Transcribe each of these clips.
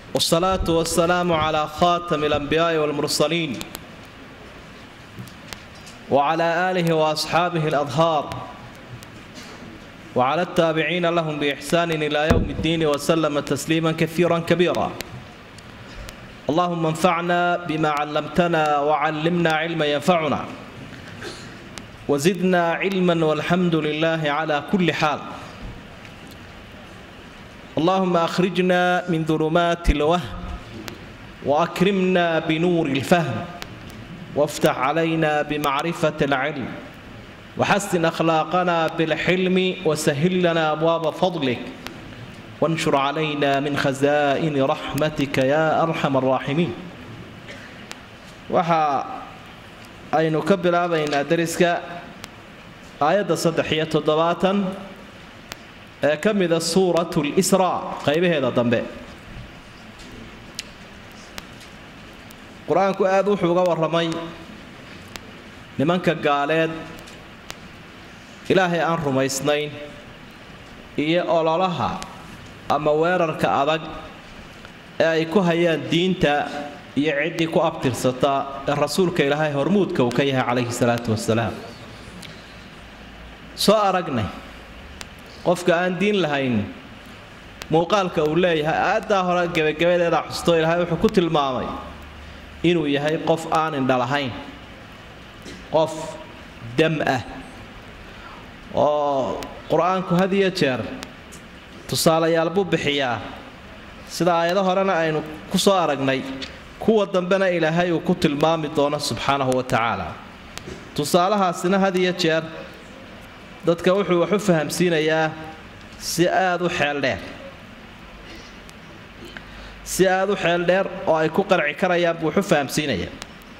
والصلاة والسلام على خاتم الأنبياء والمرسلين وعلى آله وأصحابه الأطهار وعلى التابعين لهم بإحسان إلى يوم الدين وسلم تسليما كثيرا كبيرا. اللهم انفعنا بما علمتنا وعلمنا علما ينفعنا وزدنا علما والحمد لله على كل حال. اللهم أخرجنا من ظلمات الوهم وأكرمنا بنور الفهم وافتح علينا بمعرفة العلم وحسن أخلاقنا بالحلم وسهل لنا أبواب فضلك وانشر علينا من خزائن رحمتك يا أرحم الراحمين. وحا أي نكبل أبينا درسك آية صدحية الضباطا كمذا سورة الإسراء قيبه هذا ضمبه قرآن كأذو حوغا والرمي لمنك قالت إلهي أن رمي سنين إيه أولا لها أما ويررك أضق أيكو هيان دينتا يعدكو أبتر ستا الرسول كإلهي هرمود كوكيها عليه الصلاة والسلام سواء رقني qofka aan diin lahayn muuqaalka uu leeyahay aada hore gabagabeeda xusto Ilaahay wuxuu ku tilmaamay inuu yahay qof aan indha lahayn, qof dam ah oo quraanku hadiya jeer tusaalayaal buu bixiyaa sida aayado horena aynu ku soo aragnay kuwa dambena Ilaahay uu ku tilmaami doono subxaanahu wa ta'ala. tusaalahaasina hadiya jeer dadka wuxuu wax u fahamsiinayaa si aad u xeel dheer oo ay ku qarci karayaan buu wax u fahamsiinayaa.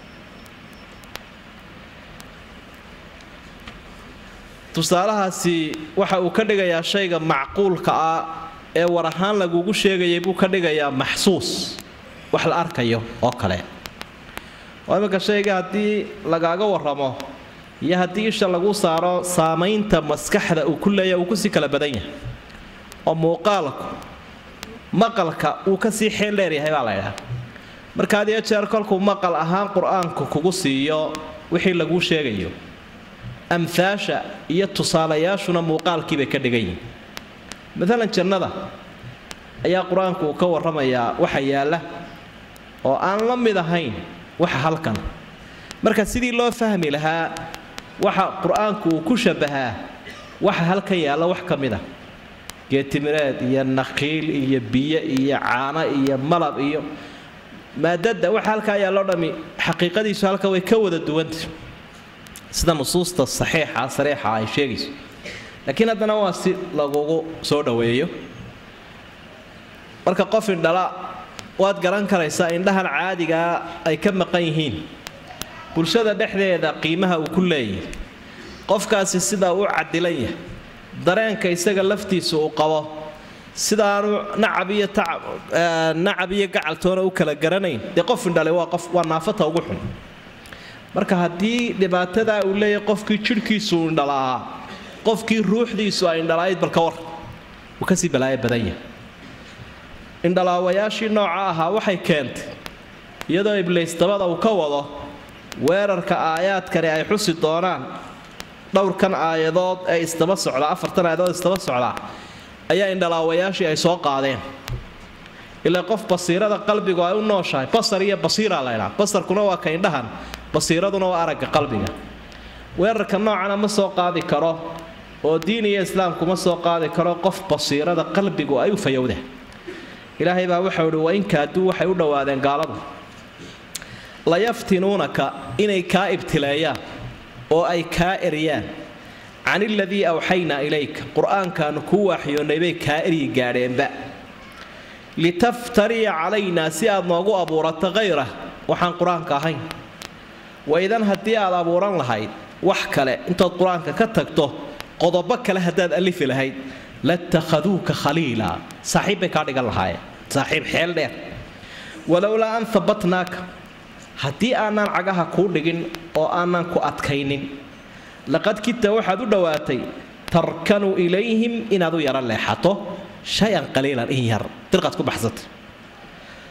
tusaalahaasi waxa uu ka dhigayaa shayga macquulka ah ee war ahaan lagugu sheegayay buu ka dhigayaa maxsuus, wax la arkayo oo kale. waa marka shayga haddii lagaaga warramo iyo haddii isha lagu saaro saamaynta maskaxda uu ku leeyahay uu ku sii kala badan yahay oo muuqaalku maqalka uu ka sii xeel dheer yahay baa la yidhaahdaa. marka had iyo jeer kolkuu maqal ahaan qur-aanku kugu siiyo wixii laguu sheegayo, amhaasha iyo tusaalayaashuna muuqaalkii bay ka dhigan yihiin. maalan jannada ayaa qur-aanku uu ka warramayaa waxa yaalla oo aan la mid ahayn waxa halkan. marka sidii loo fahmi lahaa waxa quraanku uu ku shabahaa waxa halkan yaala wax kamida geetimireed iyo naqiil iyo biyo iyo caana iyo malab iyo maadada waxa halka yaala dhami xaqiiqadiisu halka way ka wada duwantay sida nusuusta saxiixa sariixa ay sheegayso. laakiin haddana waa si lagugu soo dhaweeyo. marka qof indhala waad garan karaysaa indhahan caadiga ay ka maqan yihiin bulshada dhexdeeda qiimaha uu ku leeyahay. qofkaasi sida uu cadilan yahay dareenka isaga laftiisa uu qabo sidaanu nacab iyo gacaltoona u kala garanayn de qof indhalay waa naafata ugu xun. marka haddii dhibaatada uu leeyahay qofkii jirhkiisu indhalaa qofkii ruuxdiisu ay indhalayd balka war uu ka sii balaayo badan yahay. indhalaawayaashii nooca ahaa waxay keentay iyadoo ibliis dabada uu ka wado weerarka aayaadkani ay xusi doonaan dhowrkan aayadood ee isdaba socda, afartan aayadood isdaba socda ayaa indhalaawayaashii ay soo qaadeen. ilaa qof basiirada qalbigu ay u nooshahay basar iyo basiira la yidhaahdo. basarkuna waa ka indhahan, basiiraduna waa aragga qalbiga. weerarka noocana ma soo qaadi karo oo diin iyo islaamku ma soo qaadi karo qof basiirada qalbigu ay u fayowdeen. ilaahay baa wuxuu yidhi wa in kaaduu waxay u dhowaadeen gaaladu la yaftinuunaka inay kaa ibtileeyaan oo ay kaa eriyaan can iladii awxaynaa ilayka qur-aankaanu kuu waaxyoonnay bay kaa eryi gaadheenba litaftariya calaynaa si aad noogu abuurato hayrah waxaan qur-aanka ahayn. waidan haddii aad abuuran lahayd wax kale intood qur-aanka ka tagto qodobo kale haddaad alifi lahayd latakhaduuka khaliila saaxiib bay kaa dhigan lahaayeen, saaxiib xeel dheer. walowlaa an habatnaaka haddii aanaan cagaha kuu dhigin oo aanaan ku adkaynin laqad kita waxaad u dhowaatay tarkanuu ilayhim inaad u yara leexato shay-an qaliilan in yar dirqaad ku baxsatay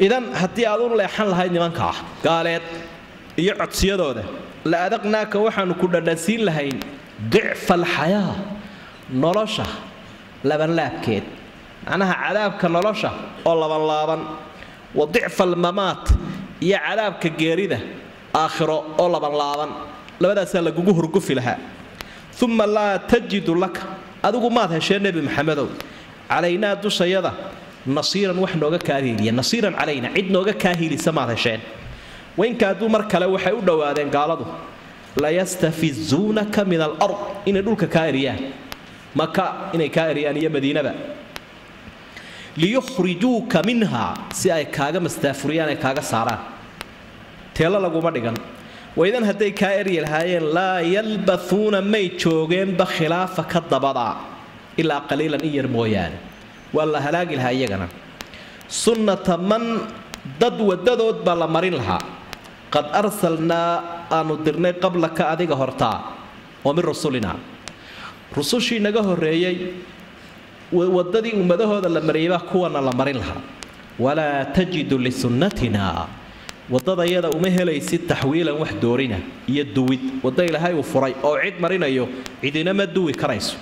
idan haddii aad u leexan lahayd nimanka ah gaaleed iyo codsiyadooda la adaqnaaka waxaanu ku dhadhansiin lahayn dicfa alxayaa nolosha labanlaabkeed macnaha cadaabka nolosha oo labanlaaban wa dicfa almamaat iyo cadaabka geerida aakhiro oo labanlaaban labadaasaa lagugu hurgufi lahaa uma laa tajidu laka adigu maad heshee nebi maxamedow calaynaa dushayada nasiiran wax nooga kaahiliya nasiiran calayna cid nooga kaahilisa maad hesheen wainkaaduu mar kale waxay u dhowaadeen gaaladu layastafizuunaka min alard inay dhulka kaa eriyaan maka inay kaa eriyaan iyo madiinaba liyukhrijuuka minha si ay kaaga mastaafuriyaan ay kaaga saaraan teelo laguma dhigan waydan hadday kaa eryi lahaayeen laa yalbathuuna may joogeenba khilaafa ka dabadaa ilaa qaliilan in yar mooyaane waa la halaagi lahaa iyagana sunnata man dad wadadood baa la marin lahaa qad arsalnaa aanu dirnay qablaka adiga hortaa oo min rusulina rusushii naga horreeyey wadadii ummadahooda la mariyay baa kuwana la marin lahaa walaa tajidu lisunnatina wadadayada uma helaysid taxwiilan wax doorina iyo duwid wadda ilaahay uu furay oo cid marinayo cidina ma duwi karayso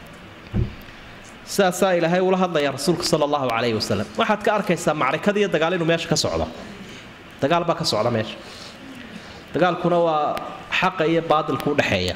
saasaa ilaahay ula hadlaya rasuulka sala allahu calayhi wasalam waxaad ka arkaysaa macrikad iyo dagaal inuu meesha ka socdo dagaal baa ka socda meesha dagaalkuna waa xaqa iyo baadilka u dhexeeya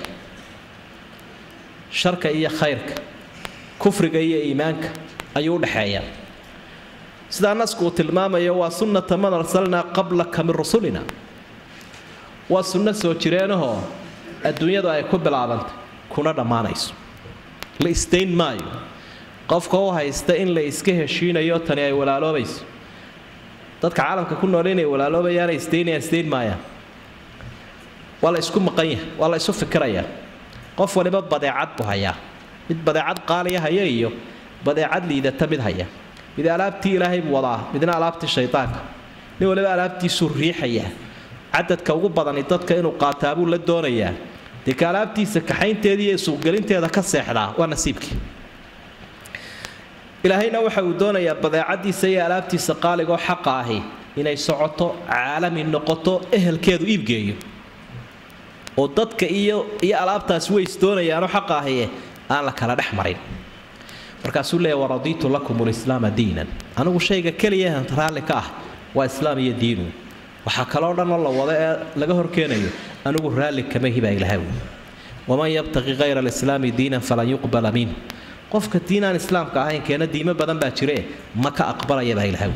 sharka iyo khayrka kufriga iyo iimaanka ayuu u dhexeeya sidaa nasku uu tilmaamayo waa sunnata man arsalnaa qablaka min rusulina waa sunno soo jireenahoo adduunyadu ay ku bilaabantay kuna dhammaanayso la istayn maayo qofka u haysta in la iska heshiinayo tani ay walaaloobayso dadka caalamka ku nool inay walaaloobayaan istaynayaan istayn maayaan waa la isku maqan yahay waa la isu fikirayaa qof waliba badeecad buu hayaa mid badeecad qaaliya haya iyo badeecad liidata mid haya mid alaabtii ilaahay buu wadaa midna alaabtii shaydaanka nin waliba alaabtiisuu riixayaa cadadka ugu badani dadka inuu qaataa buu la doonayaa dee ka alaabtiisa kaxaynteeda iyo suuqgelinteeda ka seexdaa waa nasiibkii ilaahayna waxa uu doonayaa badeecadiisa iyo alaabtiisa qaaligoo xaqa ahi inay socoto caalami noqoto ehelkeedu iibgeeyo oo dadka iyo alaabtaasi way isdoonayaanoo xaqa ahiye aan la kala dhex marin markaasuu leeya waradiitu lakum lislaama diinan anigu shayga keliya raalli ka ah waa islaam iyo diinu waxaa kaloo dhanoo la wado ee laga horkeenayo anigu raalli kama hibaa ilahay waman yabtaqi hayra alislaami diinan falan yuqbala minh qofka diinaan islaamka ahayn keena diimo badan baa jire ma ka aqbalaya baa ilahay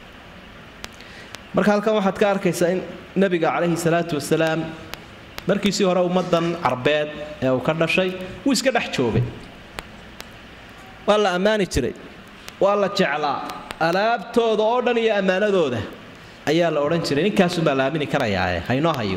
marka halkan waxaad ka arkaysaa in nabiga calayhi salaatu wasalaam markiisii hore ummadan carbeed ee uu ka dhashay wuu iska dhex joogay waa la ammaani jiray waa la jeclaa alaabtooda oo dhan iyo ammaanadooda ayaa la odhan jiray ninkaasuunbaa la aamini karayaa haynoo hayo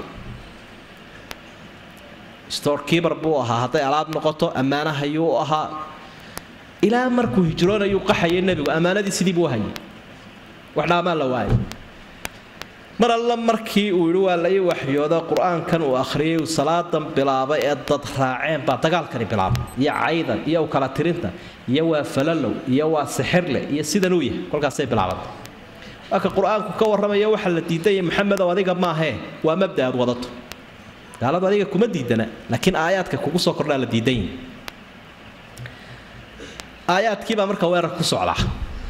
storekeeper buu ahaa hadday alaab noqoto ammaanahayuu u ahaa ilaa markuu hijroonayuu qaxayay nebigu ammaanadii sidii buu hayay wax dhaamaan la waayay mar alla markii uu yidhi waa la ii waxyooda qur-aankan uu akhriyay uu salaadan bilaabay ee dad raaceen baa dagaalkani bilaabay iyo caydan iyo u kala tirinta iyo waa falalow iyo waa sixirle iyo sidan uu yahay kolkaasay bilaabantay waa ka qur-aanku ka warramaya waxa la diidaya maxamedow adiga maahee waa mabda aad wadato gaaladu adiga kuma diidana laakiin aayaadka kugu soo kordhaa la diidan yihi aayaadkiibaa marka weerar ku socdaa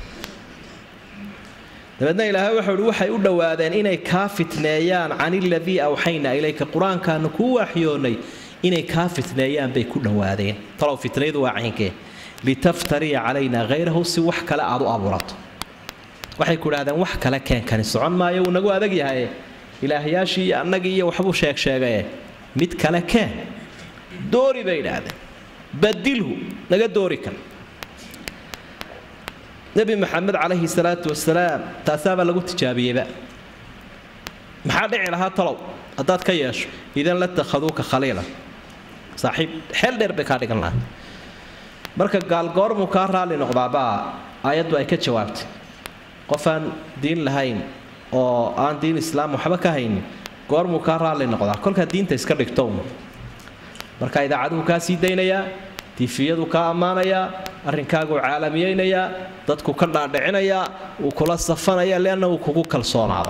dabeedna ilaahay wuxuu uhi waxay u dhowaadeen inay kaa fitneeyaan can iladii awxaynaa ilayka qur-aankaanu kuu waxyoonay inay kaa fitneeyaan bay ku dhowaadeen talow fitnaydu waa caynkee litaftariya calaynaa hayrahu si wax kale aad u abuurato waxay ku idhahdeen wax kale keenkani socon maayo uu nagu adag yahay ilaahyaashii iyo annagii iyo waxbuu sheegsheegaye mid kale keen doori bay idhaahdeen badilhu naga doori kan nebi maxamed calayhi salaatu wasalaam taasaabaa lagu tijaabiyeyba maxaa dhici lahaa talow haddaad ka yeesho idan la takhaduuka khaliila saaxiib xeel dheer bay kaa dhigan lahaa marka gaalgoormuu kaa raalli noqdaabaa aayaddu ay ka jawaabtay qof aan diin lahayn oo aan diin islaam waxba ka haynin goormuu kaa raalli noqdaa kolkaa diinta iska dhigto marka idaacaduhu kaa sii daynayaa tiifiyadu ka ammaanayaa arrinkaagu caalamiyeynayaa dadku ka dhaadhicinayaa uu kula safanaya leanna uu kugu kalsoonaado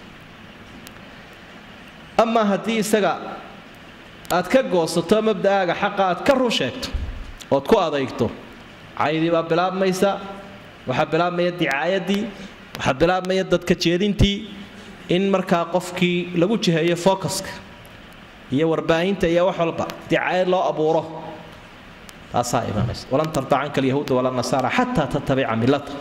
ama haddii isaga aad ka goosato mabda'aaga xaqa aad ka run sheegto ood ku adeegto caydii baa bilaabmaysa waxaa bilaabmaya dicaayadii waxaa bilaabmaya dadka jeedintii in markaa qofkii lagu jiheeyo focuska iyo warbaahinta iyo wax walba dicaayad loo abuuro taasaa imanaysa walan tarda canka alyahuuda wala nasaara xataa tattabica millata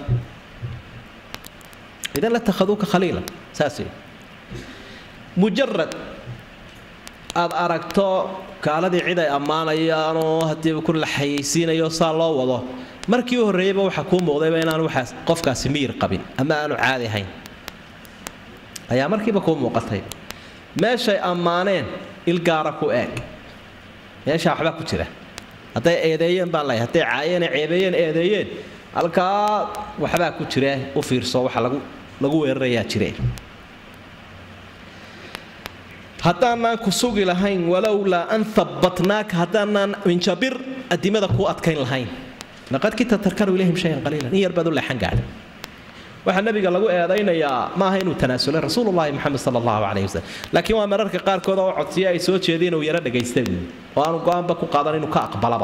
idan la takhaduuka khaliila saasay mujarad aad aragto kaaladii cid ay ammaanayaanoo haddiiba ku la xayeysiinayo saa loo wado markii u horreeyayba waxaa kuu muuqdayba inaanu waxaas qofkaasi miyir qabin ama aanu caadi ahayn ayaa markiiba kuu muuqatay meeshay ammaaneen ilgaara ku eeg meeshaa waxbaa ku jira hadday eedeeyeen baan lahay hadday caayeen ceebeeyeen eedeeyeen halkaa waxbaa ku jira u fiirso waxa lagu weerarayaa jireen haddaanaan ku sugi lahayn walowlaa an habbatnaaka haddaanaan minjabir adimada kuu adkayn lahayn laqad kita tarkanu ilayhim shayan qaliilan in yar baad u leexan gaadhay waxaa nabiga lagu eedaynayaa maaha inuu tanaasulay rasuulullaahi maxamed sala allahu calayhi wasallam laakiin waa mararka qaarkood oo codsiya ay soo jeedeen uu yaro dhagaystay oo aanu go-aanba ku qaadan inuu ka aqbalaba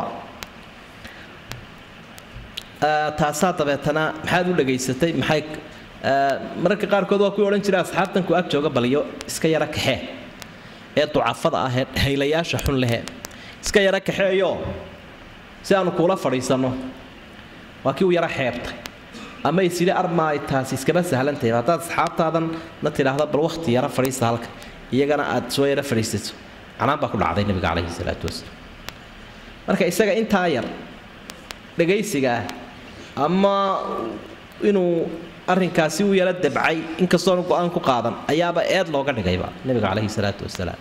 taasaa dabeetana maxaad u dhagaysatay maxay mararka qaarkood waa kuwii odhan jiray asxaabtan ku ag jooga baliyo iska yaro kaxee ee ducafada ah ee haylayaasha xun lehe iska yaro kaxeeyo si aanu kuula fadhiisanno waa kii uu yaro xeebtay ama isidi armaay taasi iskaba sahlantahay haddaad asxaabtaadan na tidhaahdo bal wakhti yaro fadhiista halka iyagana aad soo yaro fadhiisato canaan baa ku dhacday nabiga calayhi salaatu wasalaam marka isaga intaa yar dhagaysiga ah ama inuu arrinkaasi u yaro dabcay inkastoonu go-aan ku qaadan ayaaba eed looga dhigayba nabiga calayhi salaatu wasalaam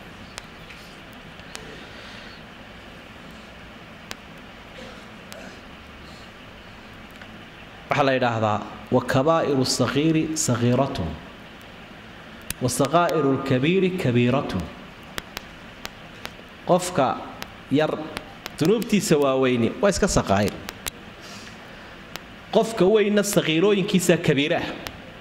waxaa la yidhaahdaa wakabaa'iru sagiiri sagiiratun wasaqaa'iru lkabiiri kabiiratun qofka yar dunuubtiisa waaweyni waa iska saqaa'ir qofka weynna sagiirooyinkiisa kabiira ah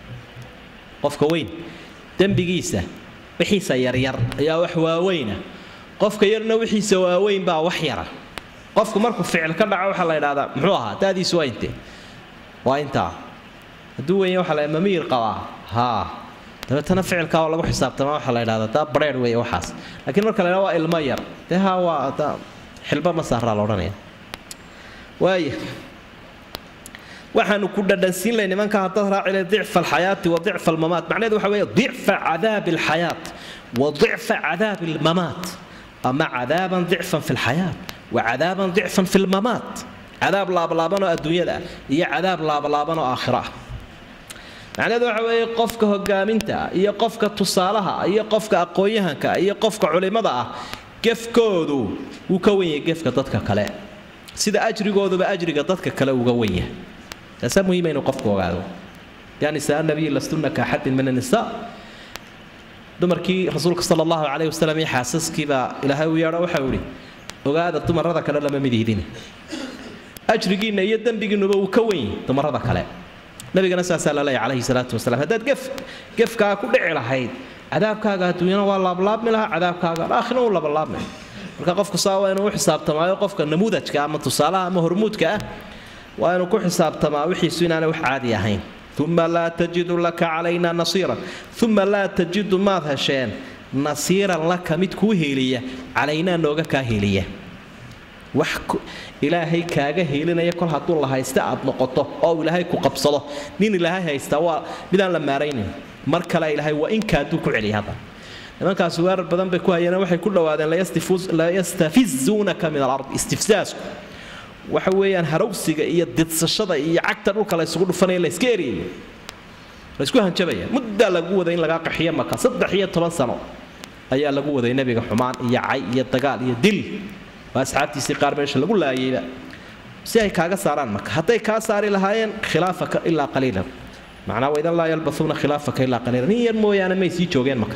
qofka weyn dembigiisa wixiisa yaryar ayaa wax waaweyna qofka yarna wixiisa waaweyn baa wax yara qofku markuu ficil ka dhaco waxaa la yidhahdaa muxuu ahaa daadiisu waa intee waa intaa hadduu weyn waxa la mamiir qabaa haa dabeetana ficilkaa oo lagu xisaabtamaa waxaa la yidhahdaa daa bareer weeye waxaas laakiin marka la yidhahdo waa ilmo yar dee haa waa xilba ma saaraa la odhanaya waaya waxaanu ku dhadhansiin lahay nimanka haddaad raacile dicfa alxayaati wa dicfa almamaat macnaheedu waxa weeye dicfa cadaabi alxayaat wa dicfa cadaabi almamaat ama cadaaban dicfan fi alxayaat wa cadaaban dicfan fi almamaat cadaab laabalaabanoo adduunyada iyo cadaab laabalaabanoo aakhira ah macnaheedu waxa weeye qofka hogaaminta iyo qofka tusaalaha iyo qofka aqoon-yahanka iyo qofka culimada ah gefkoodu wuu ka wen yahay gefka dadka kale sida ajrigooduba ajriga dadka kale uga wen yahay taasaa muhiima inuu qofku ogaado yaa nisaa nabiyi lastunna ka axadin min annisaa dumarkii rasuulka sala allahu calayhi wasalam iyo xaasaskiibaa ilaahay u yeedho waxau idhi ogaada dumarada kale lama mid ihdin ajrigiinna iyo dembigiinnuba uu ka wen yahay dumarada kale nabigana saasaa la leeyahay calayhi salaatu wasalaam haddaad gefkaa ku dhici lahayd cadaabkaaga adduunyana waa laablaabmi lahaa cadaabkaaga aakhirna uu labalaabmi marka qofku saa waa inuu u xisaabtamaayo qofka namuudajka ama tusaalaha ama hormuudka ah waa inuu ku xisaabtamaa wixiisu inaanay wax caadi ahayn uma laa tajidu laka calaynaa nasiiran uma laa tajidu maad hesheen nasiiran laka mid kuu heeliya calaynaa nooga kaa heeliya wax ilaahay kaaga heelinaya kol hadduu la haysta aad noqoto oo ilaahay ku qabsado nin ilaahay haysta waa midaan la maaraynin mar kale ilaahay waa in kaaduu ku celiya hadda nimankaas weerar badan bay ku hayeen waxay ku dhawaadeen la yastafizuunaka min alard istifsaasku waxa weeyaan harawsiga iyo didsashada iyo cagta dhulka la isugu dhufanaya la iska eriyayo la isku hanjabaya muddaa lagu waday in lagaa qaxiyo maka 13 sano ayaa lagu waday nabiga xumaan iyo cay iyo dagaal iyo dil waa asxaabtiisii qaar meesha lagu laayayba si ay kaaga saaraan marka hadday kaa saari lahaayeen khilaafaka ilaa qaliilan macnaa waidan laa yalbasuuna khilaafaka ilaa qaliilan nin yar mooyaane may sii joogeen marka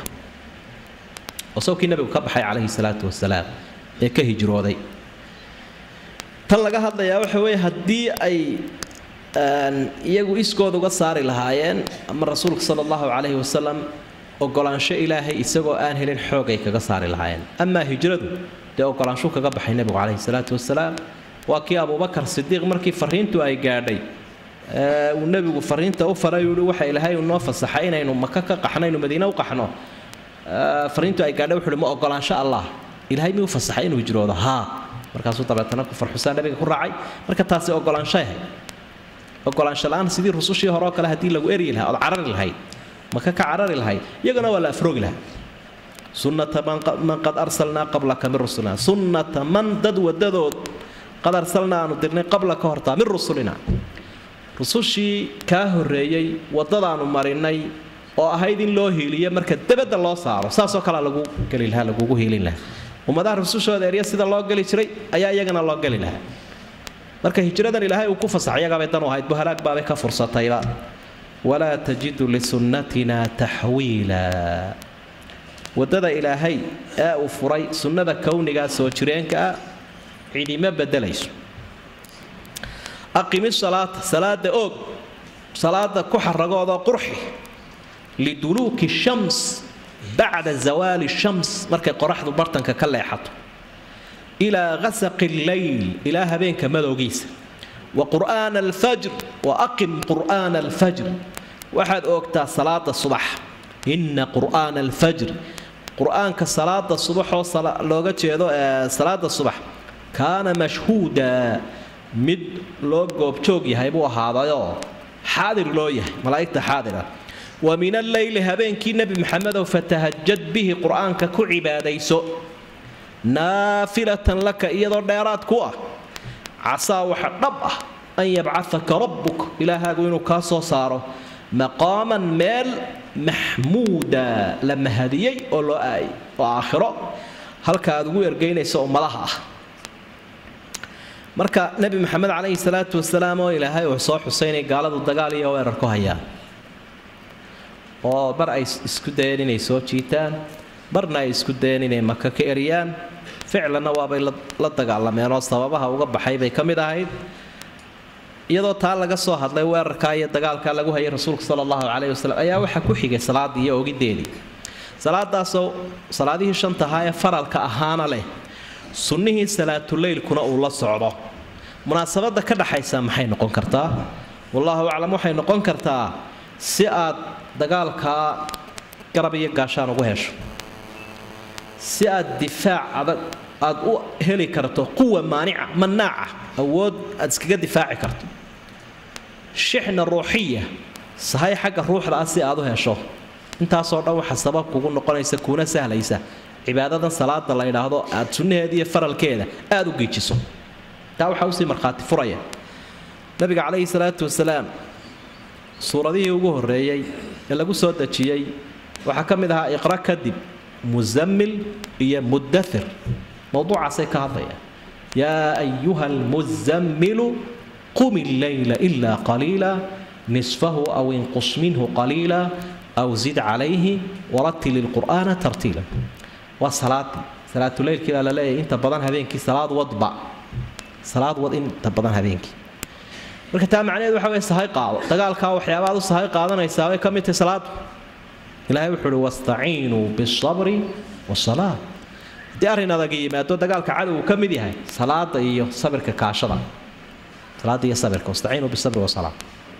oo sawkii nabigu ka baxay calayhi salaatu wasalaam ee ka hijrooday tan laga hadlayaa waxa weeye haddii ay iyagu iskood uga saari lahaayeen ama rasuulka sala allahu calayhi wasalam ogolaansho ilaahay isagoo aan helin xoog ay kaga saari lahaayeen amaa hijradu dee ogolaanshu kaga baxay nebigu calayhi salaatu wasalaam waa kii abubakar sidiiq markii fariintu ay gaadhay uu nebigu fariinta u faray uu waxa ilaahay uu noo fasaxay inaynu maka ka qaxno inuu madiina u qaxno fariintu ay gaadhay wuxuu ma ogolaansho allah ilaahay mi u fasaxay inuu hijroodo haa markaasuu dabeetana ku farxusaan nabiga ku raacay marka taasi ogolaansho yahay ogolaansho la'aan sidii rusushii hore oo kale haddii lagu eryi lahaa ood carari lahayd maka ka carari lahayd iyagana waa la afroogi lahaa sunnata man qad arsalnaa qablaka min rusulina sunnata man dad wadadood qad arsalnaa aanu dirnay qabla ka hortaa min rusulina rusushii kaa horreeyey waddadaanu marinay oo ahayd in loo hiiliyo marka dabadda loo saaro saasoo kalea lagu geli lahaa lagugu hiilin lahaa ummadaha rusushooda erya sida loo geli jiray ayaa iyagana loo geli lahaa marka hijradan ilaahay uu ku fasaxay iyagaabay dan u ahayd buhalaag baabay ka fursatayba walaa tajidu lisunnatina taxwiila waddada ilaahay ee uu furay sunnada kownigaa soo jireenka ah cidima beddelayso aqimi salaata salaada oog salaada ku xaragoodoo qurxi liduluuki shams bacda zawaali shams markay qoraxdu bartanka ka leexato ilaa qasaqi lleyl ilaa habeenka madowgiisa wa qur'aana alfajr wa aqim qur'aana alfajr waxaad oogtaa salaada subax inna qur'aana alfajr qur'aanka salaada subaxoo looga jeedo salaada subax kaana mashhuuda mid loo goobjoog yahay buu ahaadayoo xaadir loo yahay malaa'igta xaadira wa min alleyli habeenkii nebi maxamedow fatahajad bihi qur'aanka ku cibaadayso naafilatan laka iyadoo dheeraad ku ah casaa waxa dhab ah an yabcataka rabbuk ilaahaagu inuu kaa soo saaro maqaaman meel maxmuuda la mahadiyey oo loo aayay oo aakhiro halka aad ugu ergaynayso ummadaha ah marka nebi maxamed calayhi salaatu wasalaam oo ilaahay uu soo xusaynay gaaladu dagaal iyo weerar ku hayaan oo mar ay isku dayeen inay soo jiitaan marna ay isku dayeen inay maka ka eriyaan ficlanna waabay la dagaalameen oo sababaha uga baxay bay ka mid ahayd iyadoo taa laga soo hadlay weerarkaa iyo dagaalkaa lagu hayay rasuulka sala allahu calayhi wasalam ayaa waxaa ku xigay salaadii iyo ogideedii salaadaasoo salaadihii shanta ahaa ee faralka ahaana leh sunnihii salaatuleylkuna uu la socdo munaasabadda ka dhaxaysa maxay noqon kartaa wallaahu aclam waxay noqon kartaa si aad dagaalkaa garab iyo gaashaan ugu hesho si aad difaac adag aad u heli karto quwa maanica manaaca awood aad iskaga difaaci karto shixna ruuxiya sahay xagga ruuxda ah si aad u hesho intaasoo dhan waxa sabab kugu noqonaysa kuna sahlaysa cibaadadan salaada la yidhaahdo aad sunnaheeda iyo faralkeeda aad u geejiso taa waxaa usii markhaati furaya nabiga calayhi salaatu wasalaam suuradihii ugu horreeyey ee lagu soo dejiyey waxaa ka mid ahaa iqra kadib muzammil iyo muddathir mowduucaasay ka hadlayaan yaa ayuha almuzammilu qum illeyla ilaa qaliila nisfahu aw inqus minhu qaliila aw zid calayhi warattil ilqur'aana tartiila waa salaadii salaatuleylkii baa la leeyahay inta badan habeenkii salaad wad inta badan habeenkii marka taa macnaheedu waxa weeye sahay qaado dagaalkaa waxyaabaad u sahay qaadanaysaa way ka mid tahay salaadu ilaahay wuxuu uhi wastaciinuu bisabri wasalaa haddii arrin adag yimaado dagaalka cadowgu ka mid yahay salaada iyo sabirka kaashada salaada iyo sabirka wastaciinuu bisabri wasalaa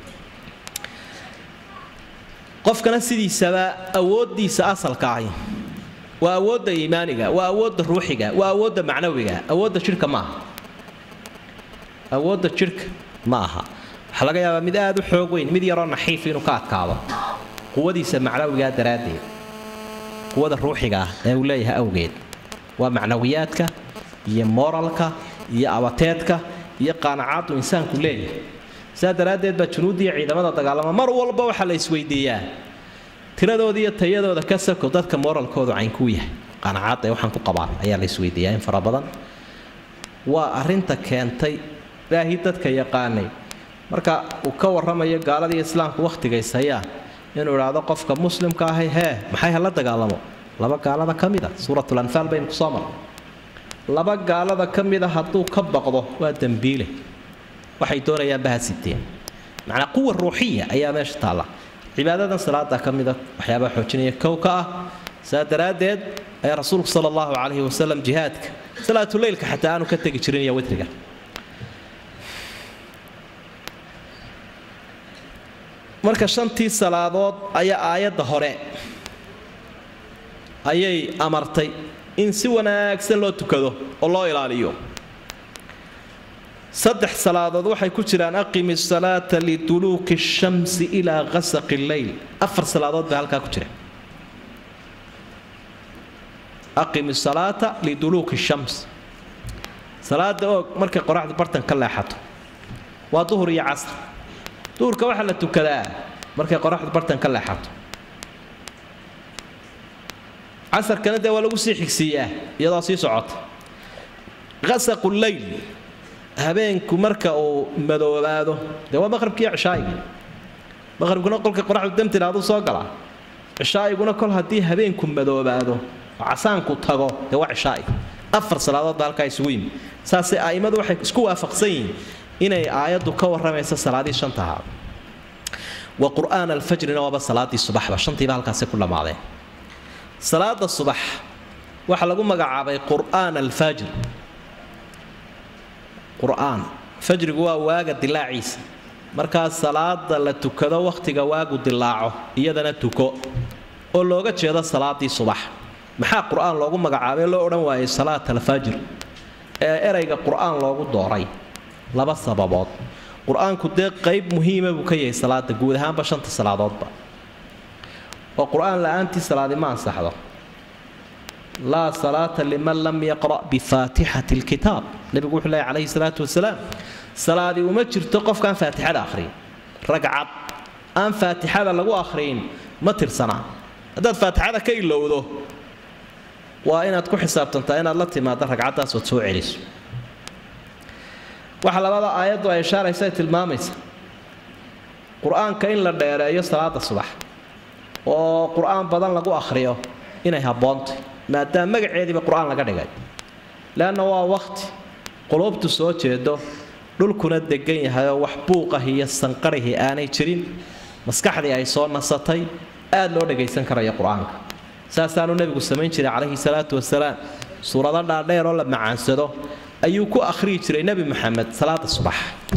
qofkana sidiisaba awooddiisa asalka ahi waa awoodda iimaaniga waa awoodda ruuxiga waa awoodda macnawiga awoodda jidhka maaha awoodda jidhka ma aha waxaa laga yaabaa mid aad u xoog weyn mid yaroo naxiif inuu ka adkaado quwadiisa macnawigaa daraaddeed quwada ruuxiga ah ee uu leeyahay awgeed waa macnawiyaadka iyo moralka iyo abateedka iyo qaanacaadu insaanku leeyahay sidaa daraaddeed baa junuudiya ciidamada dagaalama mar walba waxaa la isweydiiyaa tiradooda iyo tayadooda ka sako dadka moralkoodu caynkuu yahay qaanacaadda ee waxaan ku qabaan ayaa la isweydiiyaa in fara badan waa arrinta keentay ilaahi dadka yaqaanay marka uu ka warramayo gaaladii islaamku wakhtigays hayaan inuu idhaahdo qofka muslimka ahi maxay hala dagaalamo laba gaalada ka mid a suuratul anfaal baynu kusoo marnay laba gaalada ka mid ah hadduu ka baqdo waa dambiile waxay doonayaan bahasiteen macnaa quwa ruuxiya ayaa meesha taala cibaadadan salaada ka mid ah waxyaabaha xoojinaya kowka ah saadaradeed ay rasuulku sallallahu alayhi wasallam jihaadka salaatu leylka xataa aanu ka tagi jirin iyo witriga marka shantii salaadood ayaa aayada hore ayay amartay in si wanaagsan loo tukado oo loo ilaaliyo saddex salaadood waxay ku jiraan aqimi salaata liduluuki shamsi ilaa ghasaqi al-layl afar salaadood baa halkaa ku jira aqimi salaata liduluuki shams salaada oo markay qoraxdu bartan ka leexato waa duhur iyo casr duhurka waxa la tukadaa markay qoraxdu bartan ka leexato casarkana dee waa lagu sii xigsiiyaa iyadoo sii socota ghasaqu al-layl habeenku marka uu madoobaado dee waa maqribkii cishaa'iga maqribkuna qolka qoraxdu damtiraadu soo gala cishaa'iguna kol haddii habeenku madoobaado casaanku tago dee waa cishaa'iga afar salaadood baa halkaa isugu yimi saasay a'immadu waxay isku waafaqsan yihiin inay aayaddu ka warramayso salaadii shanta ahaa wa qur'aan alfajrina waaba salaadii subaxba shantiiba halkaasi ku dhammaadeen salaada subax waxaa lagu magacaabay qur'aan alfajr qur'aan fajrigu waa waaga dilaaciisa markaa salaada la tukado wakhtiga waagu dilaaco iyadana tuko oo looga jeedo salaadii subax maxaa qur'aan loogu magacaabay loo odhan waayay salaat alfajr ee erayga qur'aan loogu dooray laba sababood qur'aanku dee qayb muhiima buu ka yahay salaada guud ahaanba shanta salaadoodba oo qur'aan la'aantii salaadi ma ansaxdo laa salaata liman lam yaqra' bifaatixati alkitaab nabigu wuxuu leeyahay calayhi salaatu wasalaam salaadi uma jirto qofkaan faatixada akhriyin ragcad aan faatixada lagu akhriyin ma tirsanaa haddaad faatixada ka ilowdo waa inaad ku xisaabtantaa inaad la timaado ragcaddaas ood soo celiso waxa labada aayaddu ay ishaaraysa ay tilmaamaysa qur'aanka in la dheereeyo salaada subax oo qur'aan badan lagu akhriyo inay haboontay maadaama magaceediiba qur'aan laga dhigay laana waa waqti qulubtu soo jeedo dhulkuna degan yahay oo wax buuqah iyo sanqarihi aanay jirin maskaxdii ay soo nasatay aad loo dhageysan karayo qur'aanka saasaanu nabigu samayn jiray calayhi salaatu wasalaam suurada dhaadheer oo la macaansado ayuu ku akhriyi jiray nabi maxamed salaada subax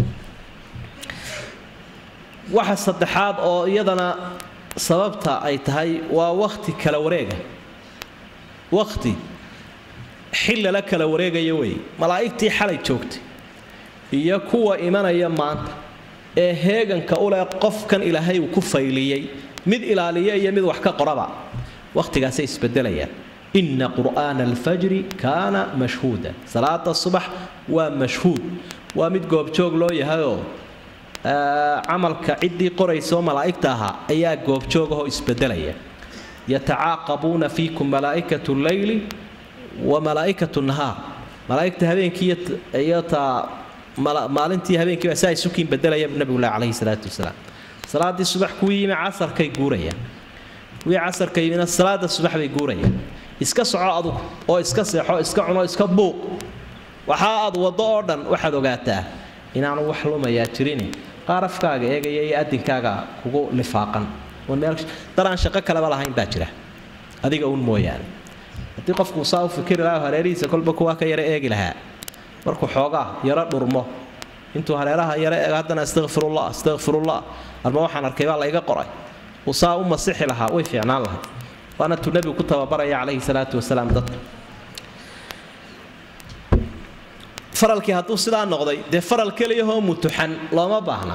waxa saddexaad oo iyadana sababta ay tahay waa waqti kala wareega waqti xilla la kala wareegaya way malaa'igtii xalay joogtay iyo kuwa imanaya maanta ee heeganka u leh qofkan ilaahay uu ku fayliyay mid ilaaliya iyo mid wax ka qoraba waqtigaas ay isbedelayaan inna qur'aana alfajri kaana mashhuuda salaada subax waa mashhuud waa mid goobjoog loo yahayo camalka ciddii qorayso malaa'igta ahaa ayaa goobjoog oo isbedelaya yatacaaqabuuna fiikum malaa'ikatu llayli wa malaa'ikatu nahaar malaa'igta habeenkii iyo maalintii habeenkii saa isukiin bedelaya nabigu calayhi salaatu wasalaam salaadii subax kuwii yimi casarkay guurayaan kuwii casarka yimina salaada subax bay guurayaan iska soco adugu oo iska seexo iska cuno iska buuq waxa aad wado oo dhan waxaad ogaataa inaanu wax lumayaa jirin qaarafkaaga eegaya iyo adinkaaga kugu lifaaqan oo meel daraan shaqo kale lahayn baa jira adiga uun mooyaan hadii qofku soo fikir lahaa hareerihiisa kolba kuwa ka yara eegi lahaa markuu xoogaa yara dhurmo intuu hareeraha yara eeg haddana astaghfirullah arma waxaan arkay baa la iga qoray وصا مسيح لها ويفعنا لها وأنا النبي كتب بريا عليه الصلاة والسلام ضد فرالك هاتو سلا نقضي ده فرالك اللي هو متحن لا ما بهنا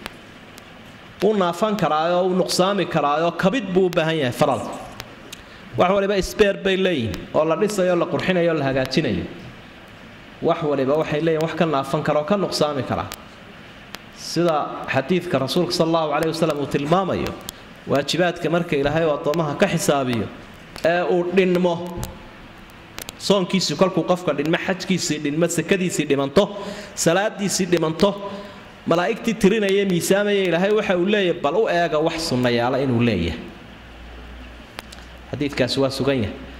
ونافن كرايو ونقصامي كرايو كبد بو بهاي فرال وحول بقى سبير بيلين والله لسه يلا قرحنا يلا هجاتيني وحول بقى وحي لين وحكنا نافن كراو كان نقصامي كرا سلا حديث كرسول صلى الله عليه وسلم وتلماميه waajibaadka marka ilaahay oo doomaha ka xisaabiyo ee uu dhinmo soonkiisu kolkuu qofka dhinmo xajkiisii dhinmo sakadiisii dhimanto salaadiisii dhimanto malaa'igtii tirinaya miisaamaya ilaahay waxa uu leeyahay bal u eega wax sunnayaala inuu leeyahay xadiidkaas waa sugan yahay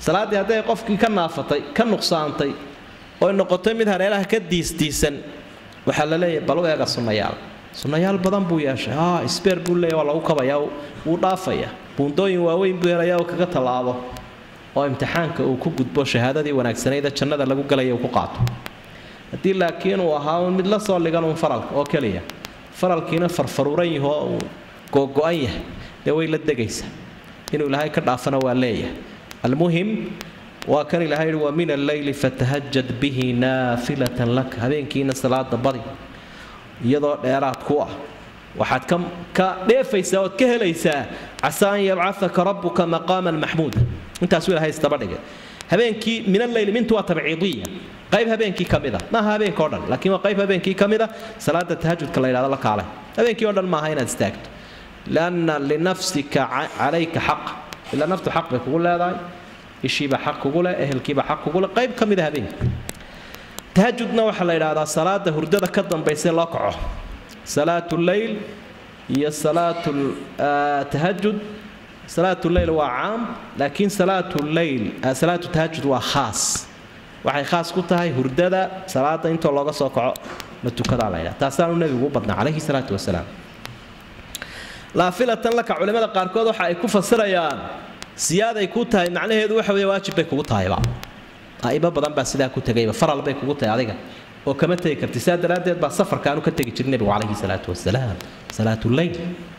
salaadii hadday qofkii ka naafatay ka nuqsaantay oo noqotay mid hareeraha ka diisdiisan waxa la leeyahay bal u eega sunnayaal badan buu yeeshay isbeer buu leeyahay waa lagu kabayaa wuu dhaafaya buundooyin waaweyn buu helayaa oo kaga tallaabo oo imtixaanka uu ku gudbo shahaadadii wanaagsaneyd jannada lagu galaya uu ku qaato haddii laakiin uu ahaa mid la soo ligan uun faralka oo keliya faralkiina farfaruuran yaho uu googo-an yahay dee way la degaysaa inuu ilaahay ka dhaafana waa leeyahay almuhim waa kan ilaahay yidhi wa min alleyli fatahajad bihi naafilatan laka habeenkiina salaada badi iyadoo dheeraad ku ah waxaad ka dheefaysaa ood ka helaysaa casaa an yabcahaka rabbuka maqaaman maxmuuda intaasuu ilaahay istaba dhigay habeenkii min alleyli mintu waa tabciidiya qayb habeenkii ka mid a maaha habeenka o dhan laakiin waa qayb habeenkii ka mid a salaada tahajudka la yidhahdo la kaalay habeenkii o dhan maaha inaad istaagto lianna linafsika calayka xaq ilaa naftu xaq bay kugu leedahay ishiiba xaq kugu leh ehelkiiba xaq kugu leh qayb ka mid a habeenkii tahajudna waxaa la yidhaahdaa salaada hurdada ka dambaysee loo kaco salaatu leyl iyo salaatu tahajud salaatu leyl waa caam laakiin salaatu tahajud waa khaas waxay khaas ku tahay hurdada salaada intoo looga soo kaco la tukadaa la yidhaha taasaanu nebigu u badnaa calayhi salaatu wasalaam laafilatan laka culimada qaarkood waxa ay ku fasirayaan siyaaday ku tahay macnaheedu waxa weeye waajib bay kugu tahayba aimo badan baa sidaa ku tegayba faral bay kugu tahay adiga oo kama tegi karti saa daraaddeed baa safarkaanu ka tegi jirin nebigu calayhi salaatu wasalaam salaatu leyl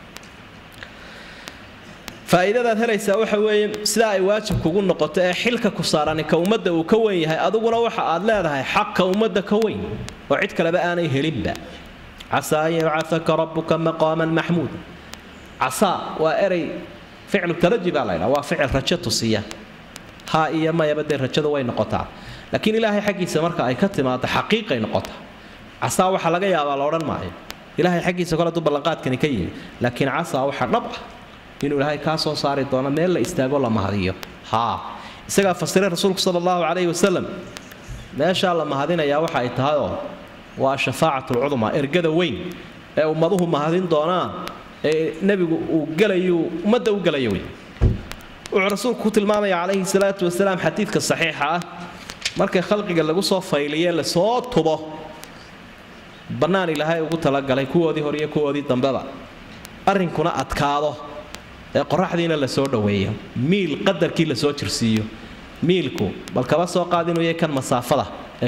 faa'iidadaad helaysaa waxa weeye sidaa ay waajib kugu noqoto ee xilka ku saarani ka ummadda uu ka weyn yahay adiguna waxa aad leedahay xaqa ummadda ka weyn oo cid kaleba aanay helinba casaa an yabcahaka rabbuka maqaaman maxmuuda casaa waa erey ficlu taraji baa la ydhaha waa ficil rajo tusiya haa iyo mayaba dee rajadu way noqotaa laakiin ilaahay xaggiisa marka ay ka timaado xaqiiqay noqotaa casaa waxaa laga yaabaa la odhan maayo ilaahay xaggiisa kole duu ballanqaadkani ka yimi laakiin casaa waxa dhab ah inuu ilaahay kaa soo saari doono meel la istaago la mahadiyo isagaa fasiray rasuulku sala allahu calayhi wasalam meeshaa la mahadinayaa waxa ay tahay oo waa shafaacatlcudmaa ergada weyn ee ummaduhu mahadin doonaan ee nebigu uu galayu ummadda u galaya wey wuxuu rasuulku ku tilmaamaya calayhi salaatu wasalaam xadiidka saxiixa ah markay khalqiga lagu soo fayliye lasoo tubo bannaan ilaahay ugu talagalay kuwoodii hore iyo kuwoodii dambeba arrinkuna adkaado ee qoraxdiina la soo dhoweeyo miil qadarkii la soo jirsiiyo miilku bal kaba soo qaad inuu yahay kan masaafada ee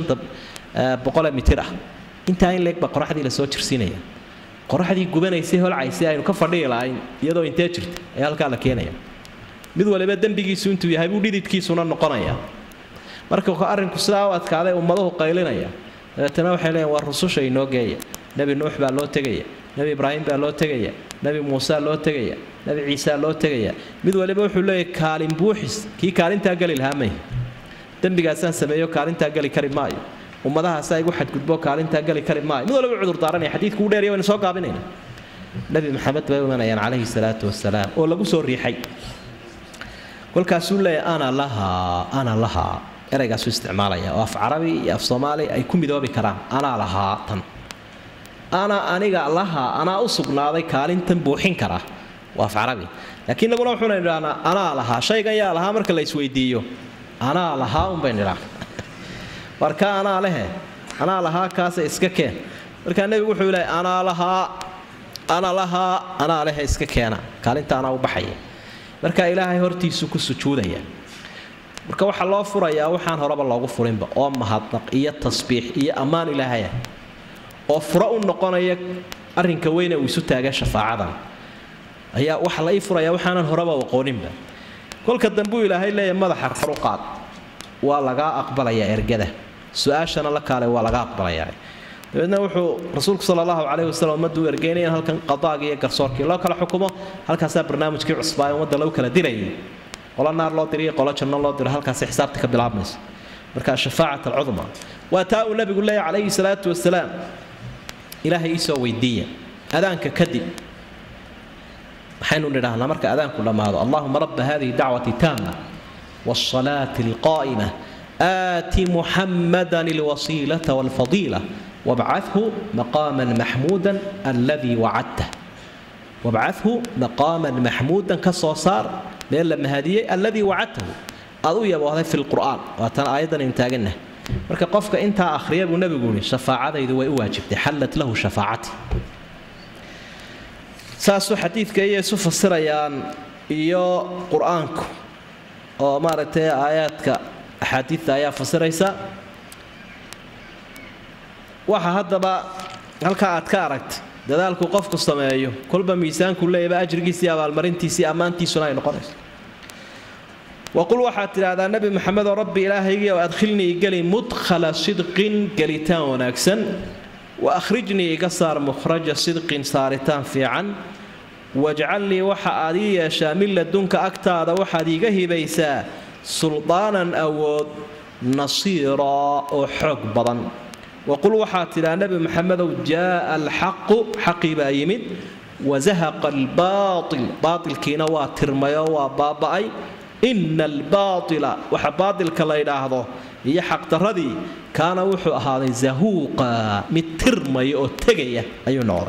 1500 mitir ah intaa in leeg ba qoraxdii la soo jirsiinaya qoraxdii gubanaysay holcaysay aynu ka fadhiyi lahayn iyadoo intee jirta ee halkaa la keenaya mid waliba dembigiisu intuu yahay buu dhididkiisuna noqonaya marka arrinku sidaa u adkaaday ummaduhu qaylinaya dabeetana waxay leeyihin waa rususha inoo geeya nebi nuux baa loo tegaya nebi ibraahim baa loo tegaya nebi muuse loo tegaya nebi ciise loo tegaya mid waliba wuxuu leeyahay kaalin buuxis kii kaalintaa gali lahaa may dembigaasaan sameeyo kaalintaa gali kari maayo ummadahaasa igu xadgudbo kaalintaa gali kari maayo mid waliba cudur daaranaya xadiidku u dheeriya waynu soo gaabinayna nebi maxamed bay imanayaan calayhi salaatu wasalaam oo lagu soo riixay kolkaasuu leeyahay ana lahaa eraygaasu isticmaalaya oo af carabi iyo af soomaali ay ku midoobi karaan anaa lahaa tan aniga lahaa anaa u sugnaaday kaalintan buuxin kara waa af carabi laakiin naguna wuxuuna idhahnaa anaa lahaa shaygan yaa lahaa marka la isweydiiyo anaa lahaa unbayn idhaa warka anaa lehe anaa lahaa kaase iska keen markaa nebigu wuxuu leeyahay anaa lehe iska keena kaalinta anaa u baxaya marka ilaahay hortiisu ku sujuudaya marka waxa loo furayaa waxaan horeba loogu furinba oo mahadnaq iyo tasbiix iyo ammaan ilaahaya oo fura u noqonaya arrinka weyn ee uu isu taagay shafaacadan ayaa waxa la ii furayaa waxaanan horeba aqooninba kolka dambe uu ilaahay leeyahay madaxa kor u qaad waa laga aqbalayaa ergada su'aashana la kaalay waa laga aqbalayaa dabeedna wuxuu rasuulku sallallahu alayhi wasallam ummaddu ergeynay halkan qadaag iyo garsoorkii loo kala xukumo halkaas barnaamijkii cusbaa ummadda lagu kala dilayay qola naar loo diray qola janno loo diray halkaas xisaabta ka bilaabmayso marka shafaacat al-udma wa taa uu nabigu leeyahay alayhi salaatu wasalaam ilaahay isoo weydiiya adaanka kadib waxaynu nidhaahnaa marka adaanku dhamaado allahumma rabb hadhihi da'wati tamma was-salati al-qa'imah آتي محمدا الوسيلة والفضيلة وابعثه مقاما محمودا الذي وعدته وابعثه مقاما محمودا كالصوصار لما هذه الذي وعدته adu yabooday fil qur'aan waa tan aayadan intaagana marka qofka inta akhriya buu nabigu yiri shafaacadaydu way u waajibtay halat lahu shafaacati saasu xadiidka ay soo fasirayaan iyo quraanku oo maaragtay aayaadka axaadiidta ayaa fasiraysa waxa hadaba halka aad ka aragtay dadaalku qofku sameeyo kulba miisaanku leeyahay ajrigiisa iyo abaalmarintiisa amaantiisuna ay noqonayso وقل وحات هذا النبي محمد ربي إلهي وأدخلني قلي مدخل صدق قليتان ونكسن وأخرجني قصار مخرج صدق صارتان في عن واجعل لي وحادي شامل لدنك أكتاد وحادي بيسا سلطانا أو نصيرا أو حقبضا وقل وحات هذا النبي محمد جاء الحق حقي بايمد وزهق الباطل باطل كينوا ترميا وباباي إن الباطل وحباطل كلا يراهضه هي حق تردي كان وحو هذا زهوقا مترمي أو تجيه أي نور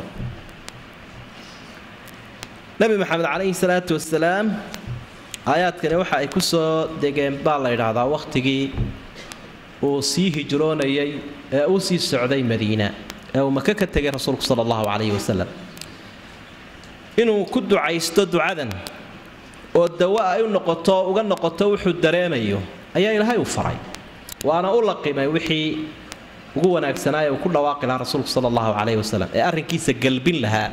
نبي محمد عليه الصلاة والسلام آيات كان وحى يكسو دجين بالله يراهضه وقتي وسي هجرون وسي السعودية مدينة أو مكة تجي رسولك صلى الله عليه وسلم إنه كد عيستد عدن oo dawaa ay uga noqoto wuxuu dareemayo ayaa Ilaahay u faray waana u laqimay wixii ugu wanaagsanaa ee ku dhawaaqay rasuulka sallallahu alayhi wasallam ee arrinkiisa galbin lahaa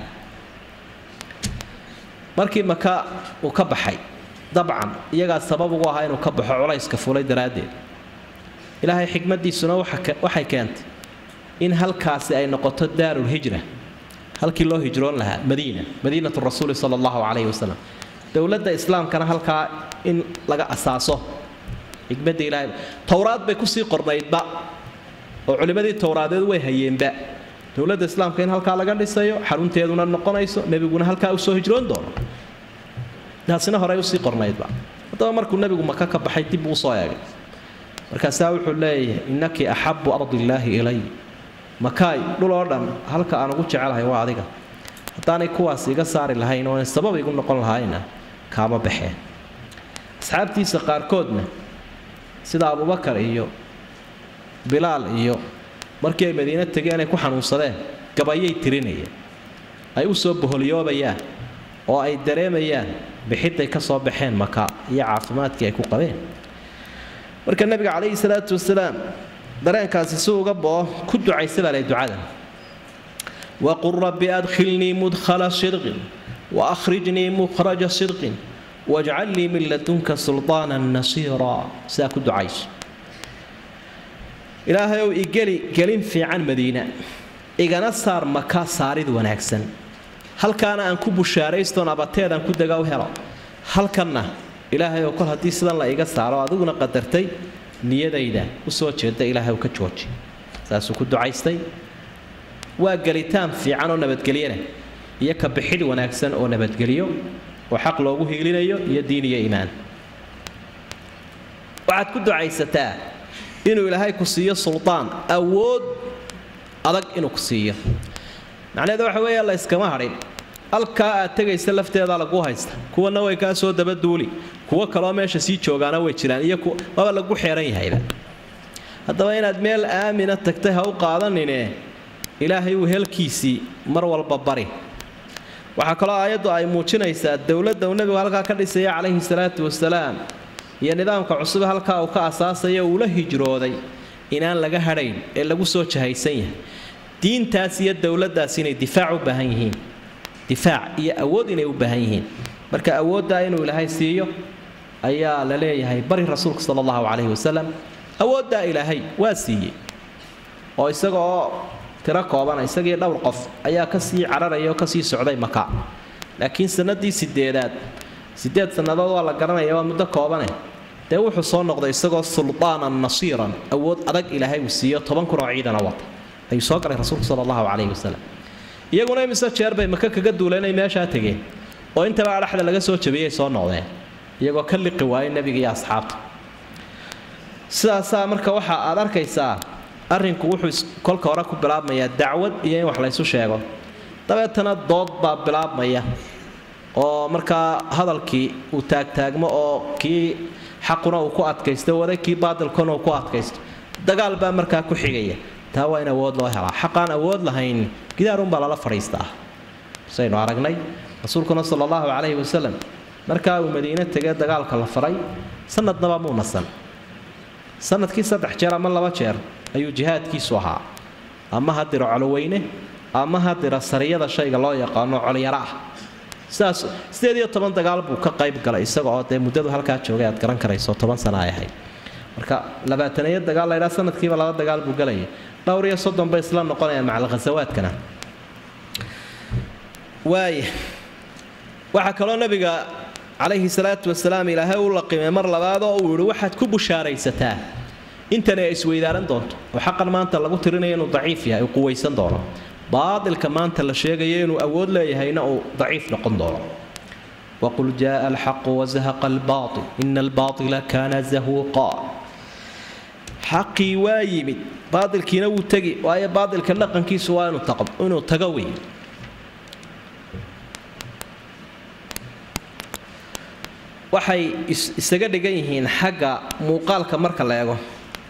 markii maka uu ka baxay dabcan iyaga sabab ugu ahaa inuu ka baxo culayska fulay daraadeed Ilaahay xikmadiisuna waxay keentay in halkaasi ay noqoto daarul hijra halkii loo hijroon lahaa madiinatu rasuul sallallahu alayhi wasallam دولة الإسلام كان هلكا إن لقى أساسه إجمد إلهي توراة بكسي قرنيت بق وعلماء التوراة ذو هيين بق دولة الإسلام كان هلكا لقى لسيو حرون تيادونا النقنايسو نبي يقول هلكا أوسو هجرون دور ده سنة هراي وسي قرنيت بق طبعا مركو النبي يقول مكاك بحيتي بوصايا مركا ساوي حلي إنك أحب أرض الله إلي مكاي لولا أردم هلكا أنا قلت على هوا عاديك هتاني كواسي قصار الهين وين السبب يقول نقول الهينة كابا بحين أصحابتي سقار كودنا سيدا أبو بكر إيو بلال إيو مركي مدينة تجينا كوحن وصلاه قبايي ترينية أي وصوب بهوليو بيان أو أي دريم بيان بحيث يكسر بحين مكا يعافمات كي يكون قبين مركي النبي عليه الصلاة والسلام درين كاسسو قبو كدو عيسلا لي دعاء وقل ربي أدخلني مدخل صدق وأخرجني مخرج صدق واجعل لي من لدنك سلطانا نصيرا ساكد عيش إلهي إيجالي قلين في عن مدينة إيجانا صار مكا صارد ونكسن هل كان أنكو بشاريستون أبطير أنكو دقاو هلا هل كان إلهي وقل هدي سلان لا إيجا صارا أدونا قدرتي نية دايدا وسوى جدا إلهي وكتشوتي ساسو كدو عيستي وقالتان في عنو نبتقلينه يكا بحيد وناكسن او نبتقليو وحق لوغو هيلينيو يدين يا إيمان وعاد كدو عيستا إنو إلهي كسية سلطان أود أدق إنو كسية معنى ذو حوية الله إسكمهرين ألقا أتغي سلفتي هذا لقوها يستا كوا نوي كاسو دبدولي كوا كلاميش سيتشو غانا ويتشلان إيكو وابا لقو حيرين هايبا هذا وين أدميل آمنة تكتها وقاضنينيه إلهي وهلكيسي مروى الببري وحكلا آيات أي موجنيسا الدولة والنبي هلكا كديسيا عليه الصلاة والسلام يا نظام كعصبة هلكا أو كأساسية ولا هجرودي إنان لقى هرين إلا قصوا شهيسية دين تاسية الدولة داسين دفاع بهيهين دفاع هي أود إنه بهيهين مركا أود داينو إلهي سيو أيا للي هي بري رسولك صلى الله عليه وسلم أود دا إلهي واسي ويسقى ترى كوبان isagii dhowr qof ayaa ka sii cararayo ka sii socday maka laakiin sanadii sideed sanadood waa la garanayaa waa muddo kooban ee wuxuu soo noqday isagoo sultaanan nasiiran awood adag ilaahay uu siiyo 10 kun oo ciidan wata ay soo galay rasuulka sallallahu alayhi wasallam iyaguna imisa jeer bay maka kaga duuleynay meesha tageen oo inta baa dhaxda laga soo jabiyay soo noqdeen iyagoo ka liqi waayay nabiga iyo asxaabta sidaas marka waxa aad arkaysaa arrinku wuxuu kolka hore ku bilaabmaya dacwad iyo in wax la isu sheego dabeetana dood baa bilaabmaya oo marka hadalkii uu taagtaagmo oo kii xaquna uu ku adkaysto wadakii baadilkuna uu ku adkaysto dagaal baa markaa ku xigaya taa waa in awood loo helaa xaqaan awood lahayn gidaarun baa lala fadhiistaa saynu aragnay rasuulkuna sallallahu alayhi wasallam markaa uu madiina tagay dagaalka la faray sanadnaba muu nasan sanadkii 3 jeer ama 2 jeer ayuu jihaadkiisu ahaa ama hadiro caloweyne ama hadiro sariyada shayga loo yaqaano colyara ah saas 18 dagaal buu ka qayb galay isagoo oo muddadu halka joogay aad garan karayso 10 sano ay ahayd marka 20 dagaal la ilaa sanadkiiba 2 dagaal buu galay dhowr iyo 30 bay isla noqonayaan macal ghasawaadkana waay waxa kale nabiga عليه الصلاة والسلام إلى هؤلاء قيمة مر لبعض وواحد كوب شاري ستاه أنت ناس ويدارن دونت وحقا ما أنت لقوا ترينين ضعيف فيها وقوي سندورة بعض الكمان تلاشي جايين وأول لا يهينا ضعيف لقندورة وقل جاء الحق وزهق الباطل إن الباطل كان زهوقا حقي وايمد بعض الكينو تجي وأي بعض الكلقن كي سواء إنه تقوي waxay isaga dhigan yihiin xagga muuqaalka marka la eego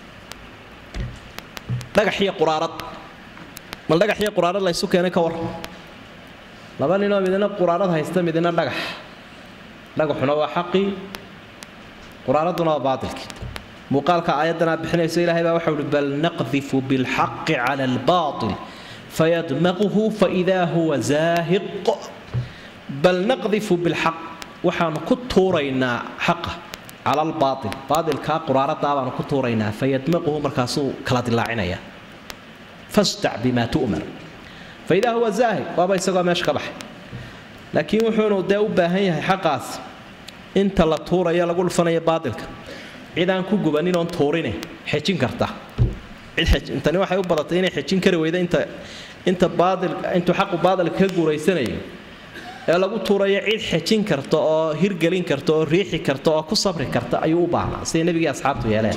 dhagaxiyo quraarad mal dhagaxiyo quraarad la isu keenay ka war laba nin oo midna quraarad haysta midna dhagaxuna waa xaqi quraaraduna waa baadilki muuqaalka aayadana bixinaysa ilaahay baa waxa uu bal naqdhifu bil haqqi ala al baatil fayadmaghuhu fa idha huwa zaahiq bal naqdhifu bil haqq waxaan ku tuuraynaa xaqa على الباطل باطل كقرارة طبعا كتورينا فيدمغه مركاسو كلا دلاعنيا فاستع بما تؤمر فإذا هو زاهد بابا يسقى ماش قبح لكن وحنا داو باهي حقاس انت لا تورا يلا قول فني باطلك إذا كو جبانين أن تورينه حجين كرتا انت نوع حيو بلطيني حجين كري وإذا انت باطل انت حق باطلك كجوريسني lagu tuurayo cid xajin karto oo hirgelin karto oo riixi karto oo ku sabri karta ayuu u baahnaa si nabiga asxaabtu yeeleen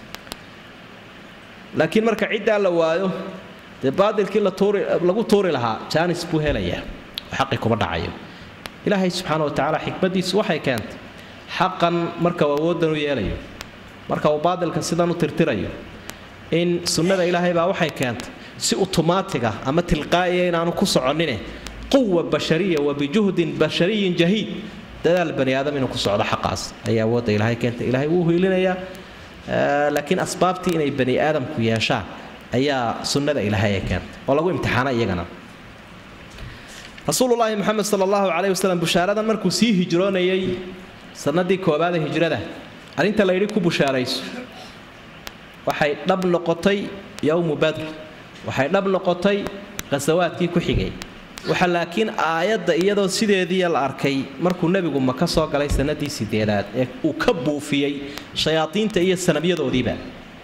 laakiin marka cid la waayo de baadilkii lagu tuuri lahaa jaanis buu helaya xaqi kuma dhacayo ilaahay subxaanahu wa ta'ala xikmadiisu waxay keentay xaqan marka awoodan u yeelayo marka uu baadilka sidan u tirtirayo in sunnada ilaahay baa waxay keentay si automatic ah ama tilqaa'iya inaanu ku soconine قوة بشرية وبجهد بشري جهيد ده البني آدم إنه كسر حقاس أي أود إلهي كنت إلهي وهو لنا يا لكن أسبابتي إن البني آدم كياشا أي سنة إلهي كانت والله امتحانا يجنا رسول الله محمد صلى الله عليه وسلم بشارة مركوسي هجران يي سنة دي كوبادة هجرة ده أنت لا يريكو بشاريس وحي نبل نقطي يوم بدر وحي نبل نقطي غزوات كي كحيجي ولكن آيات iyadoo sideedii la arkay markuu nabigu Makka soo galay sanadii 8aad ee uu ka buufiyay shayaatiinta iyo sanabiyadoodiiba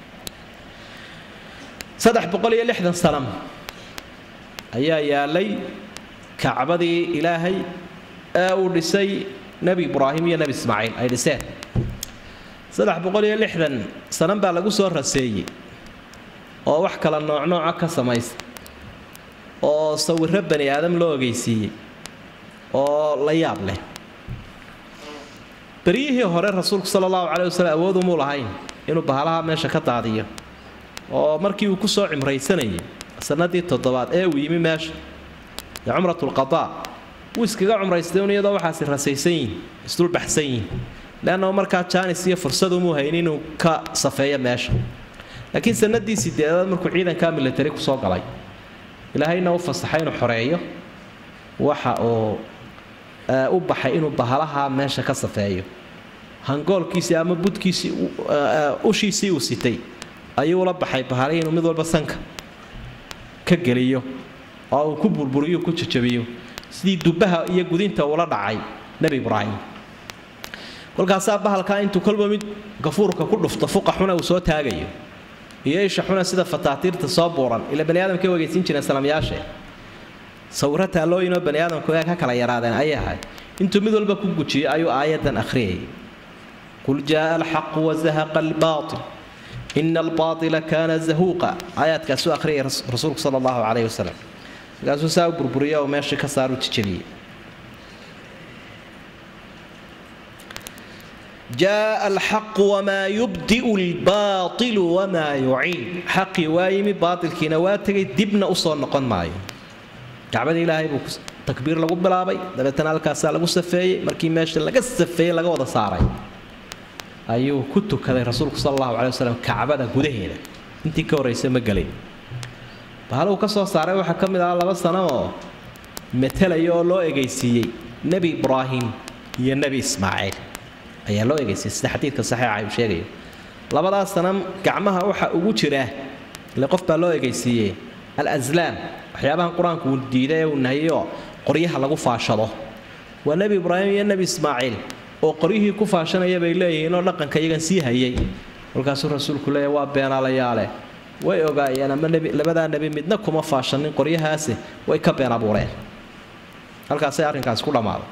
360 sanam ayaa yaalay Kaabadii Ilaahay ee uu dhisay Nabi Ibrahim iyo Nabi Ismaaciil ay dhiseen 360 sanam baa lagu soo raseeyay oo wax kala nooc ka samaysay oo sawirro bani aadam loo ogeysiiyay oo la yaab leh bariyihii hore rasuulku sallallahu alayhi wasallam awood u lahayn inuu bahalaha meesha ka daadiyo oo markii uu ku soo cimraysanayay sanadii 7aad ee uu yimi meesha umratul qadaa uu iskaga cumraystay iyadoo waxaas rasaysan isdul baxsan laana markaa jaanis iyo fursad uu haynin inuu ka safeeyo meesha laakiin sanadii 8aad markuu ciidanka military ku soo galay ilaahayna u fasaxayno xoreeyo waxa oo u baxay inuu bahalaha meesha ka safeeyo hangoolkiisi ama budkiisi ushiisi uu sitay ayuu la baxay bahalay inuu mid walba sanka ka galiyo oo ku burburiyo ku jajabiyo sidii dubaha iyo gudinta ula dhacay nabi Ibrahim kolkaas bahalka intuu kolba mid gafuurka ku dhufto fuqaxuna uu soo taagayo yeesha xuna sida fataatiirta soo booran ila bani aadamka wageysin jireen salaamyaasha sawirata loo ino bani aadamku ka kala yaraadeen ayahay intuu mid walba ku gujiyay ayuu aayadan akhriyay qul jaa al haqq wa zahaqa al baatil inna al baatila kana zahuqa aayadka soo akhriyay rasuulku sallallahu alayhi wasallam gaasoo saa burburiyo oo meesha ka saaru jijibiyay جاء الحق وما يبدئ الباطل وما يعيد حقي وايمي باطل كينواتي دبنا أصلا نقن معي كعبد إلهي تكبير لغو بلابي دبتنا الكاسا لغو سفاي مركي ماشي لغو سفاي لغو وضا صاري أيوه كنتو كذا رسولك صلى الله عليه وسلم كعبد قدهينا انتي كوريسة مقالين فهلو كسو صاري وحكم إذا الله بس أنا مثل يولو إيجيسي نبي إبراهيم يا نبي إسماعيل ayaa loo eegaysay sida xadiidka saxiixa ay sheegay labadaas sanam gacmaha waxa ugu jira la qof baa loo eegaysiyay al-azlam waxyaabahan quraanku uu diiday oo nahayo qoryaha lagu faashado waa nabi ibraahim iyo nabi ismaaciil oo qoryihii ku faashanaya bay leeyihiin oo dhaqanka iyagan sii hayay walkaasuu rasuulku leeyahay waa beenaalayaale way ogaayeen ama nabi labada nabi midna kuma faashanin qoryahaasi way ka been abuureen halkaas ay arrinkaas ku dhamaaday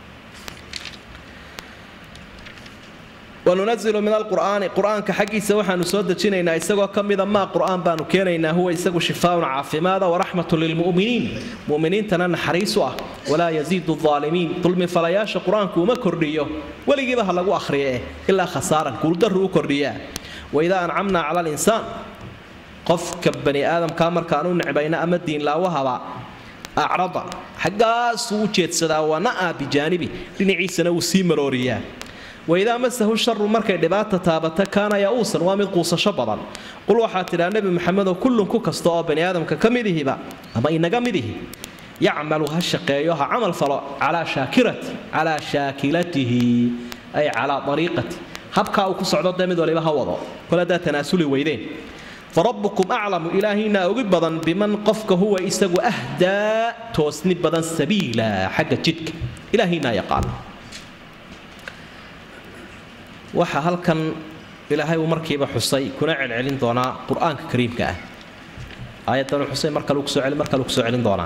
وننزل من القرآن كحقي سوحا نسود جنينا يسقى كم إذا ما قرآن بانو كينينا هو يسقى شفاء عافماذا ورحمة للمؤمنين مؤمنين تنان حريصوا ولا يزيد الظالمين طلم فلاياش قرآن كوما كرديو ولا يجيبها لقوا أخريه إلا خسارا كل دروا كرديا وإذا أنعمنا على الإنسان قف كبني آدم كامر كانوا نعبين أم الدين لا وهوا أعرض حقا سوتشيت سدا ونأى بجانبي لنعيسنا وسيمروريا وإذا مسه الشر مركي دبات تابت كان يئوسا ومن قوس شبضا قل وحات إلى النبي محمد كل كوكستاء بني آدم ككمده با أما إن جمده يعمل هالشقيها عمل فلا على شاكلته أي على طريقته هبكى وكسعدات دامد ولا بهوضا كل ده تناسلي ويدين فربكم أعلم إلهنا أجبضا بمن قفك هو يستوى أهدى توسني بدن سبيلا حق جدك إلهنا يقال waxa halkan ilaahay uu markiiba xusay kuna celcelin doona quraanka kariimka ah aayadan xusay marka lagu soo celin doona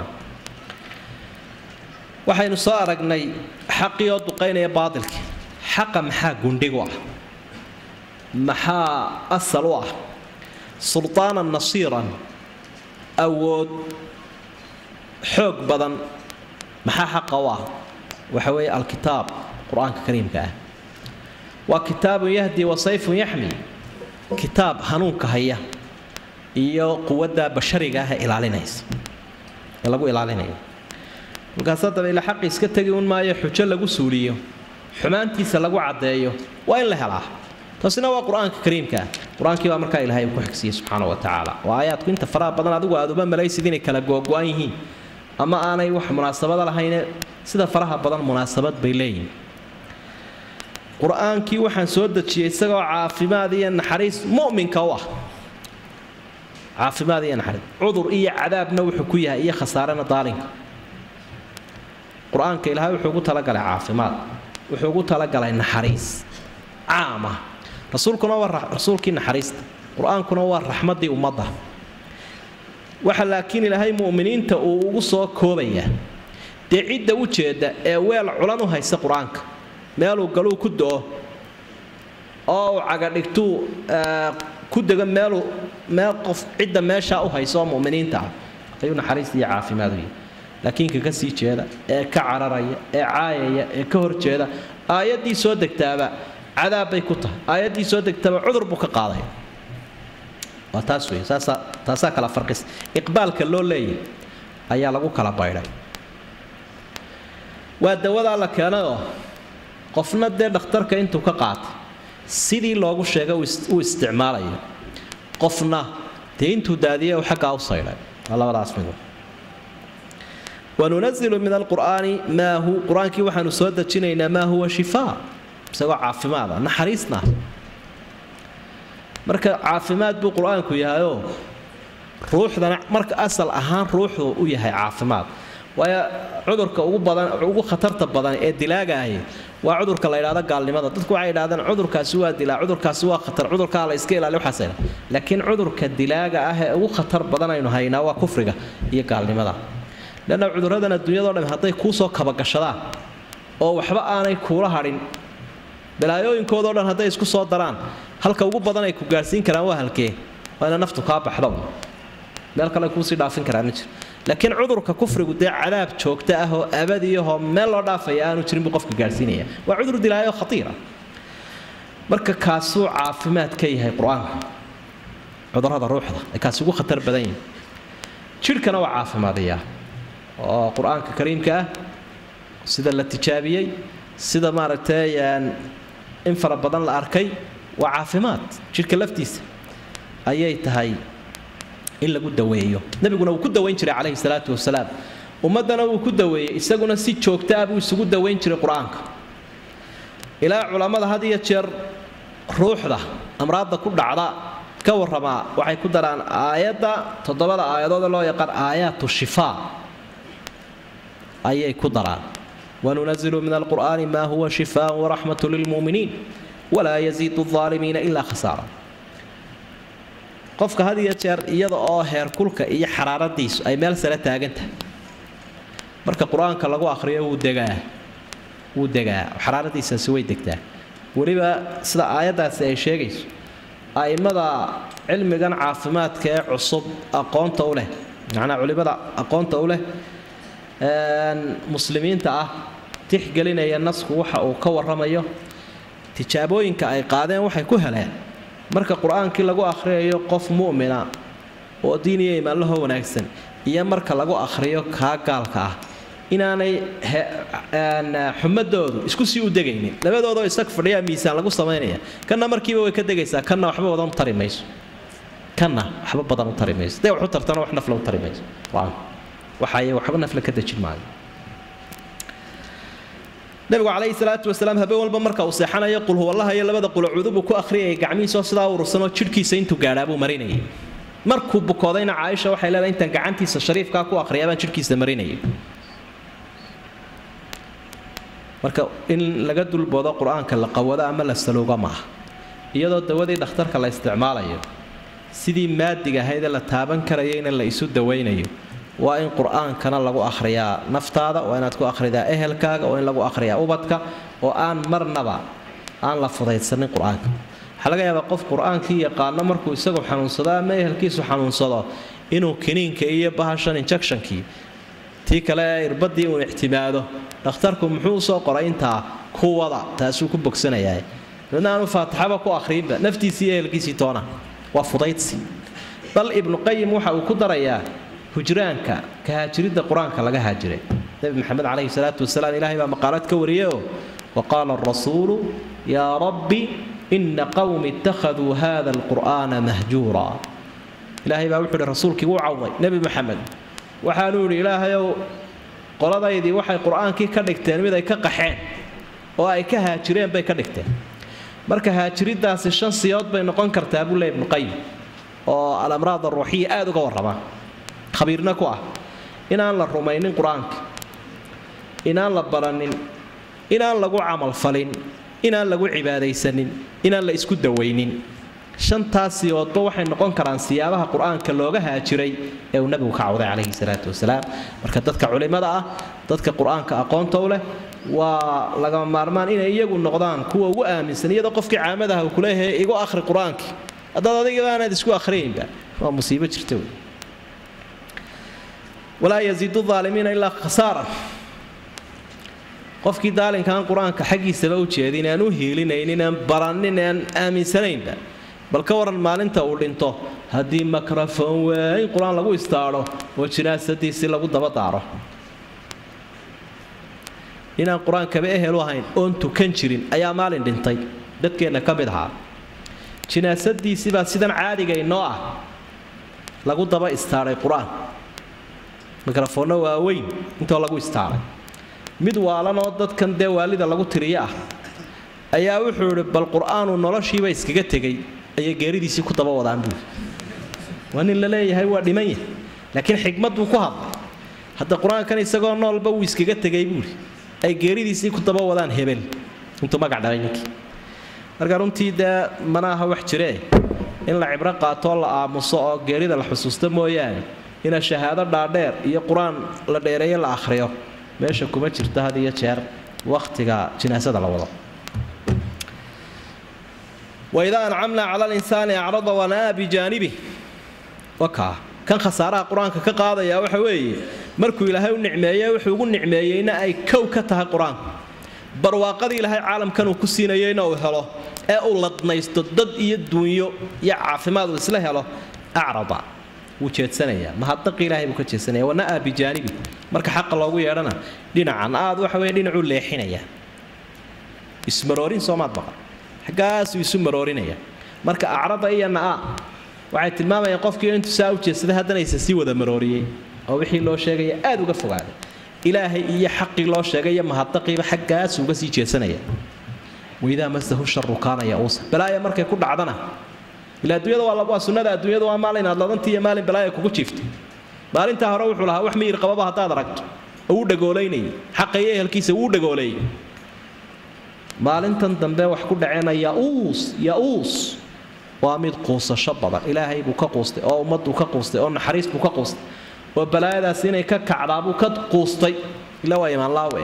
waxaynu soo aragnay xaqiyo duqeynaya baadilka xaqa maxaa gundhigo ah maxaa asal u ah sultaanan nasiiran awood xoog badan maxaa xaqa u ah waxa weeye alkitaab quraanka kariimka ah وكتاب يهدي وصيف يحمي كتاب هنونك هيا iyo quwada bashariga ah ilaalinaysa lagu ilaalinayo markaasada ila xaq iska tagin maayo xujo lagu suuliyo xumaantiisa lagu cadeeyo waa in la helaa taasina waa quraanka kariimka quraankii baa markaa ilaahay ku xigsiyo subhanahu wa ta'ala waa aayadku inta faraha badan adigu aad uba malaysid inay kala go'go'an yihiin ama aanay wax munaasabad lahayn sida faraha badan munaasabad bay leeyihiin quraankii waxaan soo dajiyay isagoo caafimaad iyo naxariis mu'minka u ah caafimaad iyo naxariis cudur iyo cadaabna wuxuu ku yahay iyo khasaarana daalinka quraanka ilaahay wuxuu ugu talagalay caafimaad wuxuu ugu talagalay naxariis caama rasuulkuna waa rasuulkii naxariista quraankuna waa raxmadii ummadda waxa laakiin ilaahay mu'miniinta uu ugu soo koobaya deecida u jeeda ee weel culan u haysta quraanka meeluu galuu ku doo oo caga dhigtuu ku daga meel qof cidda meesha u hayso muuminiinta ayuu naxariis iyo caafimaad u yahay laakiin ka sii jeeda ee ka cararaya ee caayaya ee ka hor jeeda aayadii soo degtaaba cadaab bay ku tahay aayadii soo degtaaba cudur buu ka qaaday waa taas weey taasa kala farqis iqbaalka loo leeyahay ayaa lagu kala baydhay waa dawada la keenayo qofna de dhakhtarka intuu ka qaatay sidii loogu sheegay uu isticmaalayo qofna de intuu daadiyay xaqa u saylay labadaas mid وننزل من القرآن ما هو قرآن كي وحنا سود جنينا ما هو شفاء سواء عافمات نحريصنا مركا عافمات بالقرآن كي هايو روح ذا مركا أصل أهان روح وياها عافمات ويا عذرك ugu khatarta badan ee dilaaga ah waa cudurka la yiraahdo gaalnimada dadku waxay yiraahdaan cudurkaasi waa dilaa cudurkaasi waa khatar cudurka la iska ilaaliyo xasana laakiin cudurka dilaaga ah ee ugu khatar badan aynu haynaa waa kufriga iyo gaalnimada lana cuduradana dunyada oo dhan haday ku soo kaba gashadaan oo waxba aanay kuula harin balaayooyinkooda oo dhan haday isku soo daraan halka ugu badan ay ku gaarsiin karaan waa halkee waa naftu ka baxdo meel kale ku sii dhaafin karaan laakiin cudurka kufrigu de cadaab joogta ah oo abadiyaho meel loo dhaafay aanu jirin qofka gaarsiinaya waa cudur dilaayo khatiira marka kaasuu caafimaad ka yahay qur-aanka cudurrada ruuxda ay kaas ugu khatar badan yihiin jidhkana waa caafimaadayaa oo qur-aanka kariimka ah sida la tijaabiyey sida maaragtay in fara badan la arkay waa caafimaad jidhka laftiisa ayay tahay in lagu daweeyo nabiguna uu ku daweyn jiray calayhi salaatu wasalaam ummadana uu ku daweeyey isaguna si joogta ah buu isugu daweyn jiray qur-aanka ilaa culamada had iyo jeer ruuxda amraadda ku dhacda ka warramaa waxay ku daraan aayadda 7 aayadood loo yaqaan aayaatu shifaa ayay ku daraan wanunazilu min alqur'aani maa huwa shifaa wa raxmatu lilmu'miniin walaa yaziidu adh-dhaalimiina ilaa khasaara qofka had iyo jeer iyada oo heer kulka iyo xaraaradiisu ay meel sare taagan tahay marka qur-aanka lagu akhriyo wuu degaa xaraaradiisaasi way degtaa weliba sida aayaddaasi ay sheegayso a'immada cilmigan caafimaadka ee cusub aqoonta u leh macnaa culimada aqoonta u leh muslimiinta ah tixgelinaya nasku waxa uu ka warramayo tijaabooyinka ay qaadeen waxay ku heleen marka qur-aankii lagu akhriyayo qof mu'mina oo diin iyo iimaan lahoo wanaagsan iyo marka lagu akhriyo kaa gaalka ah inaanay xumadoodu isku sii u degaynin labadoodoo isag fadhiyaa miisaan lagu samaynaya kanna markiiba way ka degaysaa kanna waxba badan u tari mayso dee wax u tartana wax nafla u tari mayso waxay waxba nafla ka dejin maayo nabigu calayhi salaatu wasalaam habeen walba marka uu seexanayo qul huwallaha iyo labada qulacuudu buu ku akhriyay gacmihiisa sidaa urursanoo jidhkiisa intuu gaadhaa buu marinayay markuu bukoodayna caaisha waxay leedahay intaan gacantiisa shariifkaa ku akhriyaa baan jidhkiisa marinayay marka in laga dulboodo qur-aanka la qawado ama la salooga maaha iyadoo dawadii dhakhtarka la isticmaalayo sidii maadiga ahayd ee la taaban karayayna la isu dawaynayo waa in qur-aankana lagu akhriyaa naftaada waa inaad ku akhridaa ehelkaaga waa in lagu akhriyaa ubadka oo aan marnaba aan la fudaydsanin qur-aanka waxaa laga yaabaa qof qur-aankii yaqaano markuu isagu xanuunsado ama ehelkiisu xanuunsado inuu kiniinka iyo bahashan injectionkii tii kale irbadii uu ixtimaado dhakhtarku muxuu soo qoray intaa kuwada taasuu ku bogsanayaa dadna aanu faatixaba ku akhriinba naftiisii iyo ehelkiisii toona waa fudaydsi bal ibnu qayim waxa uu ku darayaa hujraanka ka haajiridda qur-aanka laga haajiray nabi maxamed calayhi salaatu wasalaam ilaahay baa maqaalad ka wariyay waqaala arasuulu yaa rabbi ina qawmi ittakhaduu hada alqur'aana mahjuura ilaahay baa wuxuu yidhi rasuulkii wuu cawday nebi maxamed waxaanuu yidhi ilaahayow qoladaydii waxay qur-aankii ka dhigteen mid ay ka qaxeen oo ay ka haajireen bay ka dhigteen marka haajiriddaasi 5 siyood bay noqon kartaa buu leeyahay ibnu qayim oo al-amraad ar-ruuhiya aad uga warrama khabiirna ku ah inaan la rumaynin qur-aanka inaan la baranin inaan lagu camal falin inaan lagu cibaadaysanin inaan la isku dawaynin 5taas siyoodba waxay noqon karaan siyaabaha qur-aanka looga haajiray ee uu nabigu ka cawday calayhi salaatu wasalaam marka dadka culimada ah dadka qur-aanka aqoonta u leh waa lagama maarmaan inay iyagu noqdaan kuwa ugu aaminsan iyadoo qofkii caamadaha uu ku leeyahay igu akhri qur-aankii haddaad adiga aanaad isku akhriyinba waa musiibo jirta wey walaa yaziidu adh-dhaalimiina ilaa khasaara qofkii daalinkaan qur-aanka xaggiisaba u jeedin aan u hiilinaynin aan baranin aan aaminsanaynba bal ka waran maalinta uu dhinto haddii mikrofon weyn qur-aan lagu istaadho oo jinaasadiisii lagu daba daaro inaan qur-aankaba ehel u ahayn oon tukan jirin ayaa maalin dhintay dadkeenna ka mid ahaa jinaasadiisiibaa sidan caadiga inoo ah lagu daba istaadhay qur-aan mikrofonna waaweyn intoo lagu istaaray mid waalanoo dadkan dee waalida lagu tiriyo ah ayaa wuxuu idhi bal qur-aanu noloshiiba iskaga tegay ayay geeridiisii ku daba wadaan buuri waa nin la leeyahay waa dhiman yahay laakiin xikmad buu ku hadlay hadda qur-aankan isagoo noolba wuu iskaga tegay buuri ay geeridiisii ku daba wadaan hebel intuu magac dhalay ninkii marka runtii dee mana aha wax jiree in la cibro qaatoo la aamuso oo geerida la xusuusta mooyaane ina shahaado dhaadheer iyo qur-aan la dheereeyo la akhriyo meesha kuma jirto had iyo jeer wakhtiga jinaasada la wado waidaa ancamnaa cala alinsaani acrada wanaa bijaanibih wakaa kan khasaaraha qur-aanka ka qaadaya waxa weeye markuu ilaahay u nicmeeye wuxuu ugu nicmeeyeyna ay kow ka tahay qur-aanku barwaaqadii ilaahay caalamkan uu ku siinayeyna uu helo ee uu ladnaysto dad iyo duunyo iyo caafimaad uu isla helo acrada wuu jeedsanaya mahadnaq ilaahay buu ka jeedsanaya wana bijaanibi marka xaq loogu yeedhana dhinacan aad waxa weeye dhinacu leexinaya ismaroorin soomaad baqa xagaas isu maroorinaya marka acrada iyo naa waxay tilmaamayaan qofkii intuu saa u jeedsaday haddana aysan sii wada marooriyey oo wixii loo sheegaya aad uga fogaaday ilaahay iyo xaqii loo sheegay mahadnaqiiba xaggaas uga sii jeedsanaya waydaa masahu sharru kaana ya'uusa balaaya markay ku dhacdana ilaa adduunyada waa sunnada adduunyada waa maalin aad ladantii iyo maalin balaaya kugu jiiftay maalintaa hore wuxuu lahaa wax miyir qababa haddaad aragto oo u dhagoolaynayay xaqa iyo ehelkiisa wuu dhagooleeyey maalintan dambe wax ku dhaceena ya'uus waa mid quusasho badan ilaahay buu ka quustay oo ummaddu ka quustay oo naxariis buu ka quustay oo balaayadaas inay ka kacdaa buu ka quustay ila waa imaan laawe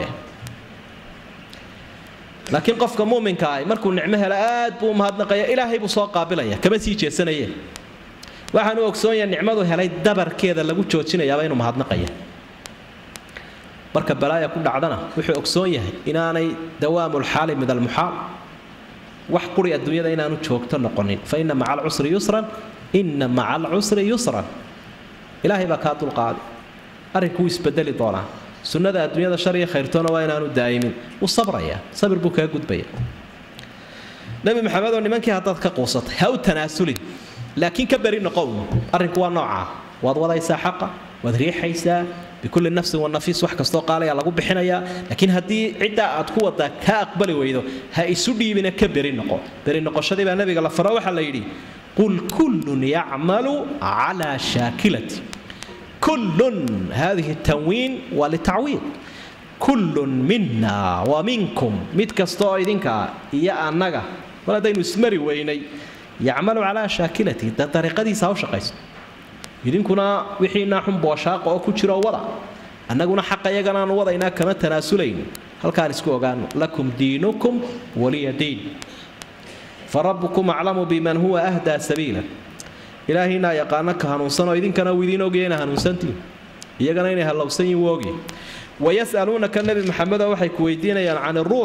laakiin qofka muuminka ah markuu nicmo helo aad buu mahadnaqaya ilaahay buu soo qaabilaya kama sii jeesanaya waxaan u ogsoonyaa nicmadu helay dabarkeeda lagu joojinayaaba inuu mahadnaqaya marka balaaya ku dhacdana wuxuu ogsoon yahay inaanay dawaamul xaali min almuxaal wax quri adduunyada inaanu joogto noqonin fa inna maca alcusri yusran inna maca alcusri yusran ilaahay baa kaa dulqaaday arrinkuu isbedeli doonaa sunnada adduunyada shar iyo khayrtoona waa inaanu daa'imin wuu sabraya sabir buu kaga gudbaya nabi maxamed oo nimankii haddaad ka quusatay ha u tanaasulin laakiin ka beri noqow arrinku waa noocaa waad wadaysaa xaqa waad riixaysaa bikulli nafsin wanafiis wax kastoo qaalaya lagu bixinayaa laakiin haddii ciddaa aad ku wadaa kaa aqbali weydo ha isu dhiibina ka beri noqo beri noqoshadii baa nabiga la faro waxaa la yidhi qul kullun yacmalu calaa shaakilati kullun hadihi tanwiin waa litacwiid kullun minna wa minkum mid kastoo idinka iyo annaga mar haddaynu ismari weynay yacmalu calaa shaakilati dariiqadiisa ha u shaqayso idinkuna wixiinaa xun booshaaqo oo ku jiro wada annaguna xaqa iyaganaanu wadaynaa kama tanaasulayn halkaan isku ogaano lakum diinukum waliya diin farabbukum aclamu biman huwa ahdaa sabiila ilaahayna yaqaana ka hanuunsanoo idinkana uu idiin ogayayna hanuunsantiin iyagana inay hallowsan yihin wuu ogyahay wayas'aluunaka nebi maxamedo waxay ku weydiinayaan can iruux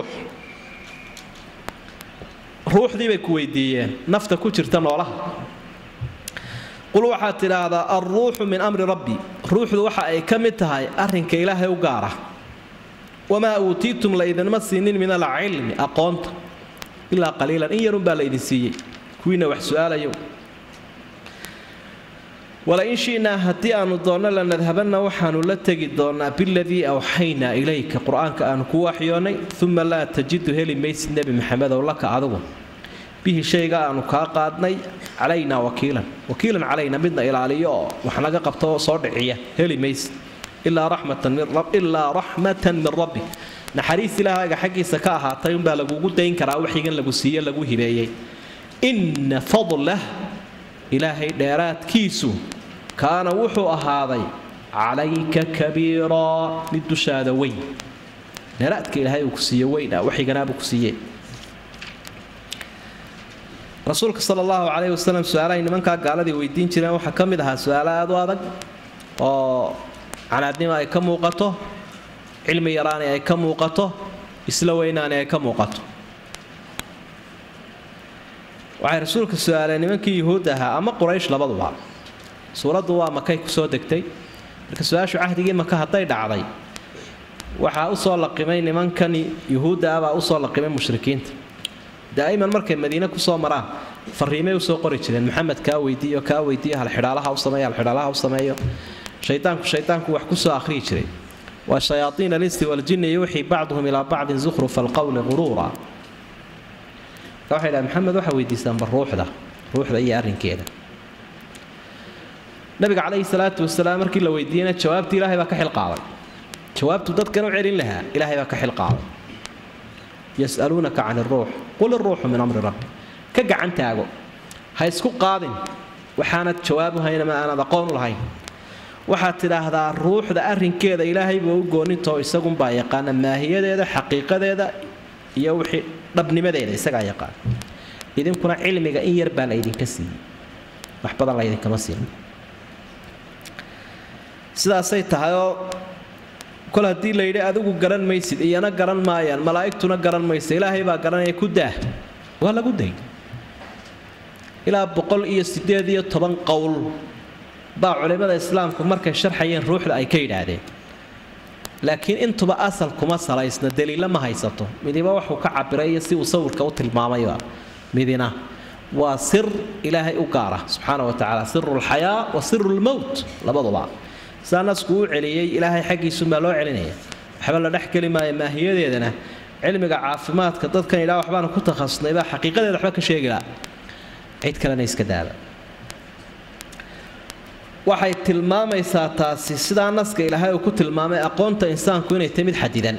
ruuxdii bay ku weydiiyeen nafta ku jirta noolaha qul waxaad tidhaahdaa alruuxu min amri rabbi ruuxdu waxa ay ka mid tahay arrinka ilaahay u gaara wamaa uutiitum la idinma siinin min alcilmi aqoonta ilaa qaliilan in yarun baa la idin siiyey kuwiina wax su'aalayo walain shi'naa haddii aanu doonno lanadhabanna waxaanu la tegi doonnaa biladii awxaynaa ilayka qur-aanka aanu ku waxyoonnay uma laa tajidu heli maysid nebi maxamedow laka adigu bihi shayga aanu kaa qaadnay calaynaa wakiilan calayna midna ilaaliyo oo wax naga qabto oo soo dhiciya heli maysid ilaa raxmatan min rabbi naxariis ilaahayga xaggiisa ka ahaatay unbaa lagugu dayn karaa waxigan lagu siiye lagu hibeeyey inna fadlah ilaahay dheeraadkiisu kaana wuxuu ahaaday calayka kabiiraa mid dushaada weyn dheeraadka ilaahay uu ku siiye weyna waxiganaabuu ku siiye rasuulka sala allahu calayhi wasalam su-aalahay nimankaa gaaladii weydiin jireen waxaa ka mid ahaa su-aalo aad u adag oo canaadnimo ay ka muuqato cilmi yaraani ay ka muuqato isla weynaani ay ka muuqato waxay rasuulka su-aaleen nimankii yuhuud ahaa ama quraysh labaduba suuraddu waa makay ku soo degtay marka su-aashu cahdigii maka hadday dhacday waxaa u soo laqimay nimankan yuhuudda ah baa u soo laqimay mushrikiinta daa'iman markay madiine ku soo maraan fariimay u soo qori jireen maxamed kaa weydiiyo halxidhaalaha u sameeyo shaydaanku wax ku soo akhriyi jiray waa shayaaiin alinsi waljinni yuuxii bacduhum ilaa bacdin zukhrufa alqowli quruura waxay dhahay maxamed waxaa weydiisaanba ruuxda iyo arrinkeeda nabiga calayhi salaatu wasalaam markii la weydiiyeyna jawaabtii ilaahay baa ka xilqaaday jawaabtu dadkan u celin lahaa ilaahay baa ka xilqaaday yas'aluunaka can iruux qul iruuxu min amri rabbi ka gacan taago ha isku qaadin waxaanad jawaabu hayna ma aanad aqoon u lahayn waxaad tidhaahdaa ruuxda arrinkeeda ilaahay buu u goonintoo isagunbaa yaqaana maahiyadeeda xaqiiqadeeda iyo wixii dhabnimadeeda isagaa yaqaan idinkuna cilmiga in yar baa la idinka siiyey wax badan la idinkama siin sidaasay tahayoo kol haddii la yidhi adigu garan maysid iyana garan maayaan malaa'igtuna garan maysa ilaahay baa garanaya ku daah waa lagu day ilaa 118 qowl baa culimada islaamku markay sharxayeen ruuxda ay ka yiraahdeen laakiin intuba asal kuma salaysna daliil ma haysato midiba wuxuu ka cabiray si uu sawirka u tilmaamay midina waa sir ilaahay u gaara subhanahu wa ta'ala sirrul hayaa wa sirrul maut labaduba saanasku u celiyay ilaahay xaqiisu ma loo celinaya waxba la dhex kalimaay maahiyadeedana cilmiga caafimaadka dadkan ilaa waxbaan ku takhasusnay baa xaqiiqadeeda waxba ka sheegila cid kale iska daaba waxay tilmaamaysaa taasi sida naska ilaahay uu ku tilmaamay aqoonta insaanku inay timid xadidan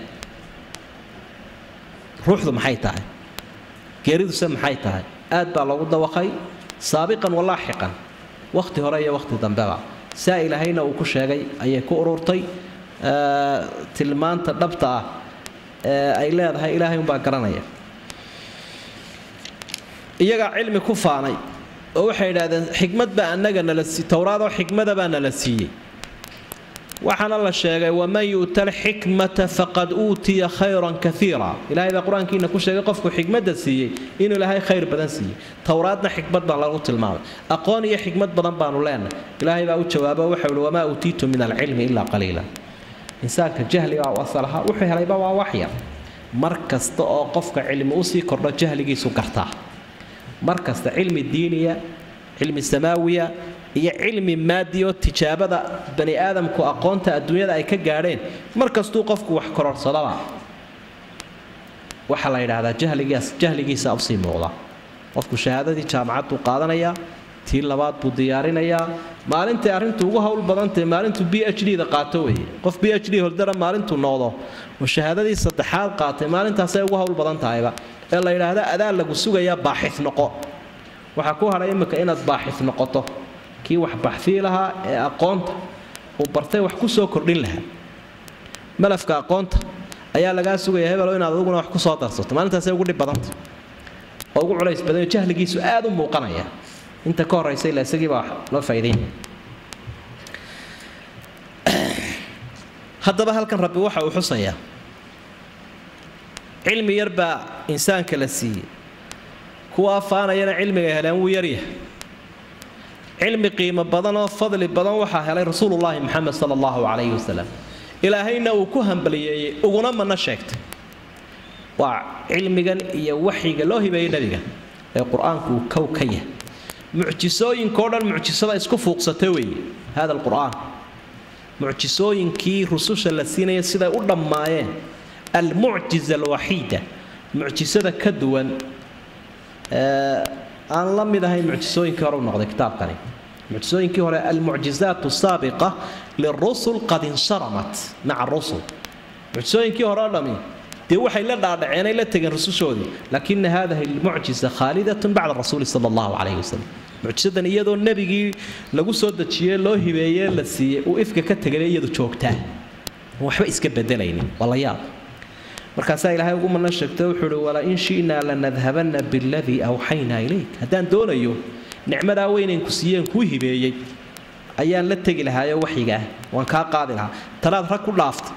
ruuxdu maxay tahay geeridu maxay tahay aad baa lagu dawaqay saabiqan walaahiqan waqti hore iyo waqti dambeba saa ilaahayna uu ku sheegay ayay ku ururtay tilmaanta dhabta ah ay leedahay ilaahay baa garanaya iyaga cilmi ku faanay oo waxay yiraahdeen xikmad baa anaga nala si tawraad oo xikmada baa nala siiyay waxana la sheegay waman yu'tal hikmata faqad utiya khayran kathira ilaahay baa quraankiina ku sheegay qofku xikmada siiyay inuu ilaahay khayr badan siiyay tawraadna xikmad baa lagu tilmaamay aqoon iyo xikmad badan baanu leenahay ilaahay baa u jawaabo waxa uu wama utiitu min al-ilmi illa qalila insaanka jahliga waa wasalaha wuxuu helayba waa waxya markasta oo qofka cilmi u sii kordho jahligiisu gartaa markasta cilmi diiniya cilmi samaawiya iyo cilmi maadiyo tijaabada bani aadamku aqoonta adduunyada ay ka gaareen markastuu qofku wax kororsadaba waxa la yiraahdaa jahligiisa u sii muuqda qofku shahaadadii jaamacaddu qaadanaya tii labaad buu diyaarinayaa maalintii arintu ugu hawl badantay maalintu PhD da qaato weey qof PhD holdara maalintu noqdo oo shahaadadii saddexaad qaatay maalintaas ay ugu hawl badan tahayba ee la yiraahdo adaa lagu sugaya baaxith noqo waxa ku haray imika inaad baaxith noqoto kii wax baxfii lahaa ee aqoonta uu bartay wax ku soo kordhin lahaa malafka aqoonta ayaa laga sugaya hebel inaad aduguna wax ku soo darsato maalintaas ay ugu dhib badantay oo ugu culays badan jahligiisu aad u muuqanaya inta ka horeysay la isagii baa loo faa'iideeyay haddaba halkan rabbi waxa uu xusayaa cilmi yarba insaanka la siiyay kuwa faanayana cilmiga heleen wuu yaryahay cilmi qiimo badan oo fadli badan waxa helay rasuulullaahi maxamed sallallahu alayhi wasallam ilaahayna uu ku hambaliyay uguna mana sheegtay waa cilmigan iyo waxiga loo hibeeyay nabiga ee quraanku kawkaya mucjisooyinkoo dhan mucjisada isku fuuqsatay weey hada alquraan mucjisooyinkii rususha la siinay sida u dhamaayeen almu'jiza alwahida mucjisada ka duwan aan la mid ahay mucjisooyinkii hore u noqday kitaabkani mucjisooyinkii hore almu'jizaatu saabiqa lirusul qad insaramat ma'a rusul mucjisooyinkii hore dhami dee waxay la dhaadhaceen la tageen rusushoodii laakiin hada almu'jiza khalidatun ba'da rasuul sallallahu alayhi wasallam mucjisadan iyadoo nabigii lagu soo dajiyay loo hibeeyay la siiyay oo ifka ka tagay iyadu joogtaa waxba iska bedelaynin walayaal markaas ilaahay ugu mana sheegtay wuxuu wala in shiina lanadhabanna billadhi awhayna ilayk hadaan doonayo nicmada weyneen ku siiyeen ku hibeeyay ayaan la tagi lahaa waxiga waan ka qaadi lahaa talaad rag ku dhaaftay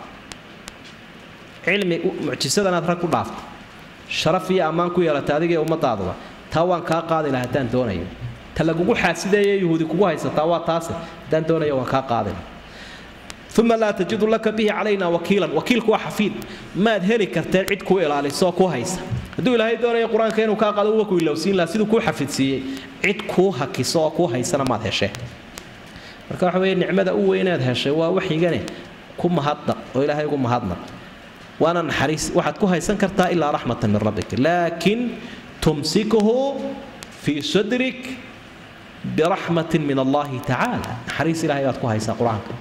cilmi mucjisadan aad rag ku dhaaftay sharaf iyo amaan ku yeelata adiga ummadaada taa waan ka qaadi lahaa hadaan doonayo talagugu xaasideeyay yahuudi kugu haysataa waa taas hadaan doonayo waan ka qaadi lahaa ثم لا تجد لك به علينا وكيلا وكيلك وحفيد ما ادهلي كرتين عيد كو الاليسو كو هيسا haduu ilaahay doonayo quraanka inuu ka qaado waa ku ilowsiin la sidoo ku xafidsiiyay cid ku hakiso ku haysana ma heshay marka waxa weeye nicmada u weynaad heshay waa waxigane ku mahadnaq oo ilaahay ugu mahadnaq waana naxariis waxaad ku haysan kartaa ilaa rahmatan min rabbik laakin tumsikuhu fi sadrik birahmatin min Allah ta'ala naxariis ilaahay aad ku haysan quraanka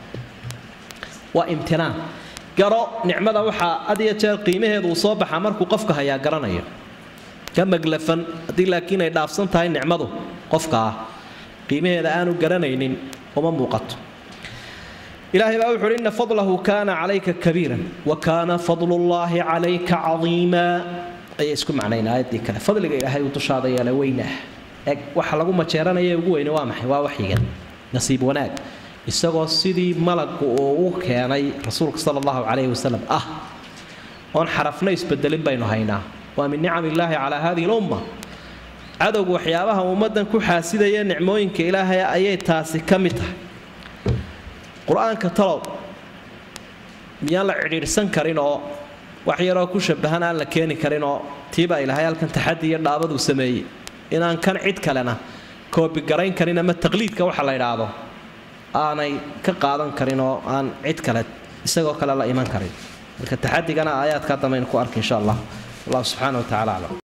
وامتنان قرأ نعمة وحا أدي أجل قيمة هذا وصابح عمرك وقفك هيا قرانيا كم مقلفا أدي لكن يدافصن تاي نعمته قفك قيمة هذا آنو قرانين ومن موقت إلهي بأوحر إن فضله كان عليك كبيرا وكان فضل الله عليك عظيما أي اسكم معنينا آيات دي كذا فضل إلهي وتشاضي لوينه وحلقوا ما تشيرانا يقوين وامحي ووحيا نصيب وناك isagoo sidii malagku uu keenay rasuulka sallallahu alayhi wasallam on xarafna isbedelin baynu haynaa wa min ni'amillaahi ala hadhihi al-umma cadowgu waxyaabaha ummadan ku xaasidaya nicmooyinka ilaahay ayay taasi ka mid tahay qur-aanka talow miyaan la cidhiidhsan karin oo wax yaroo ku shabahan aan la keeni karin oo tiibaa ilaahay halkan taxaddi iyo dhaabaduu sameeyey inaan kan cid kalena koobi garayn karin ama taqliidka waxa la yidhaahdo aanay ka qaadan karin oo aan cid kale isagoo kale la iman karin marka taxaddigana aayaadka dambe ku arki insha allah subhanahu wa ta'ala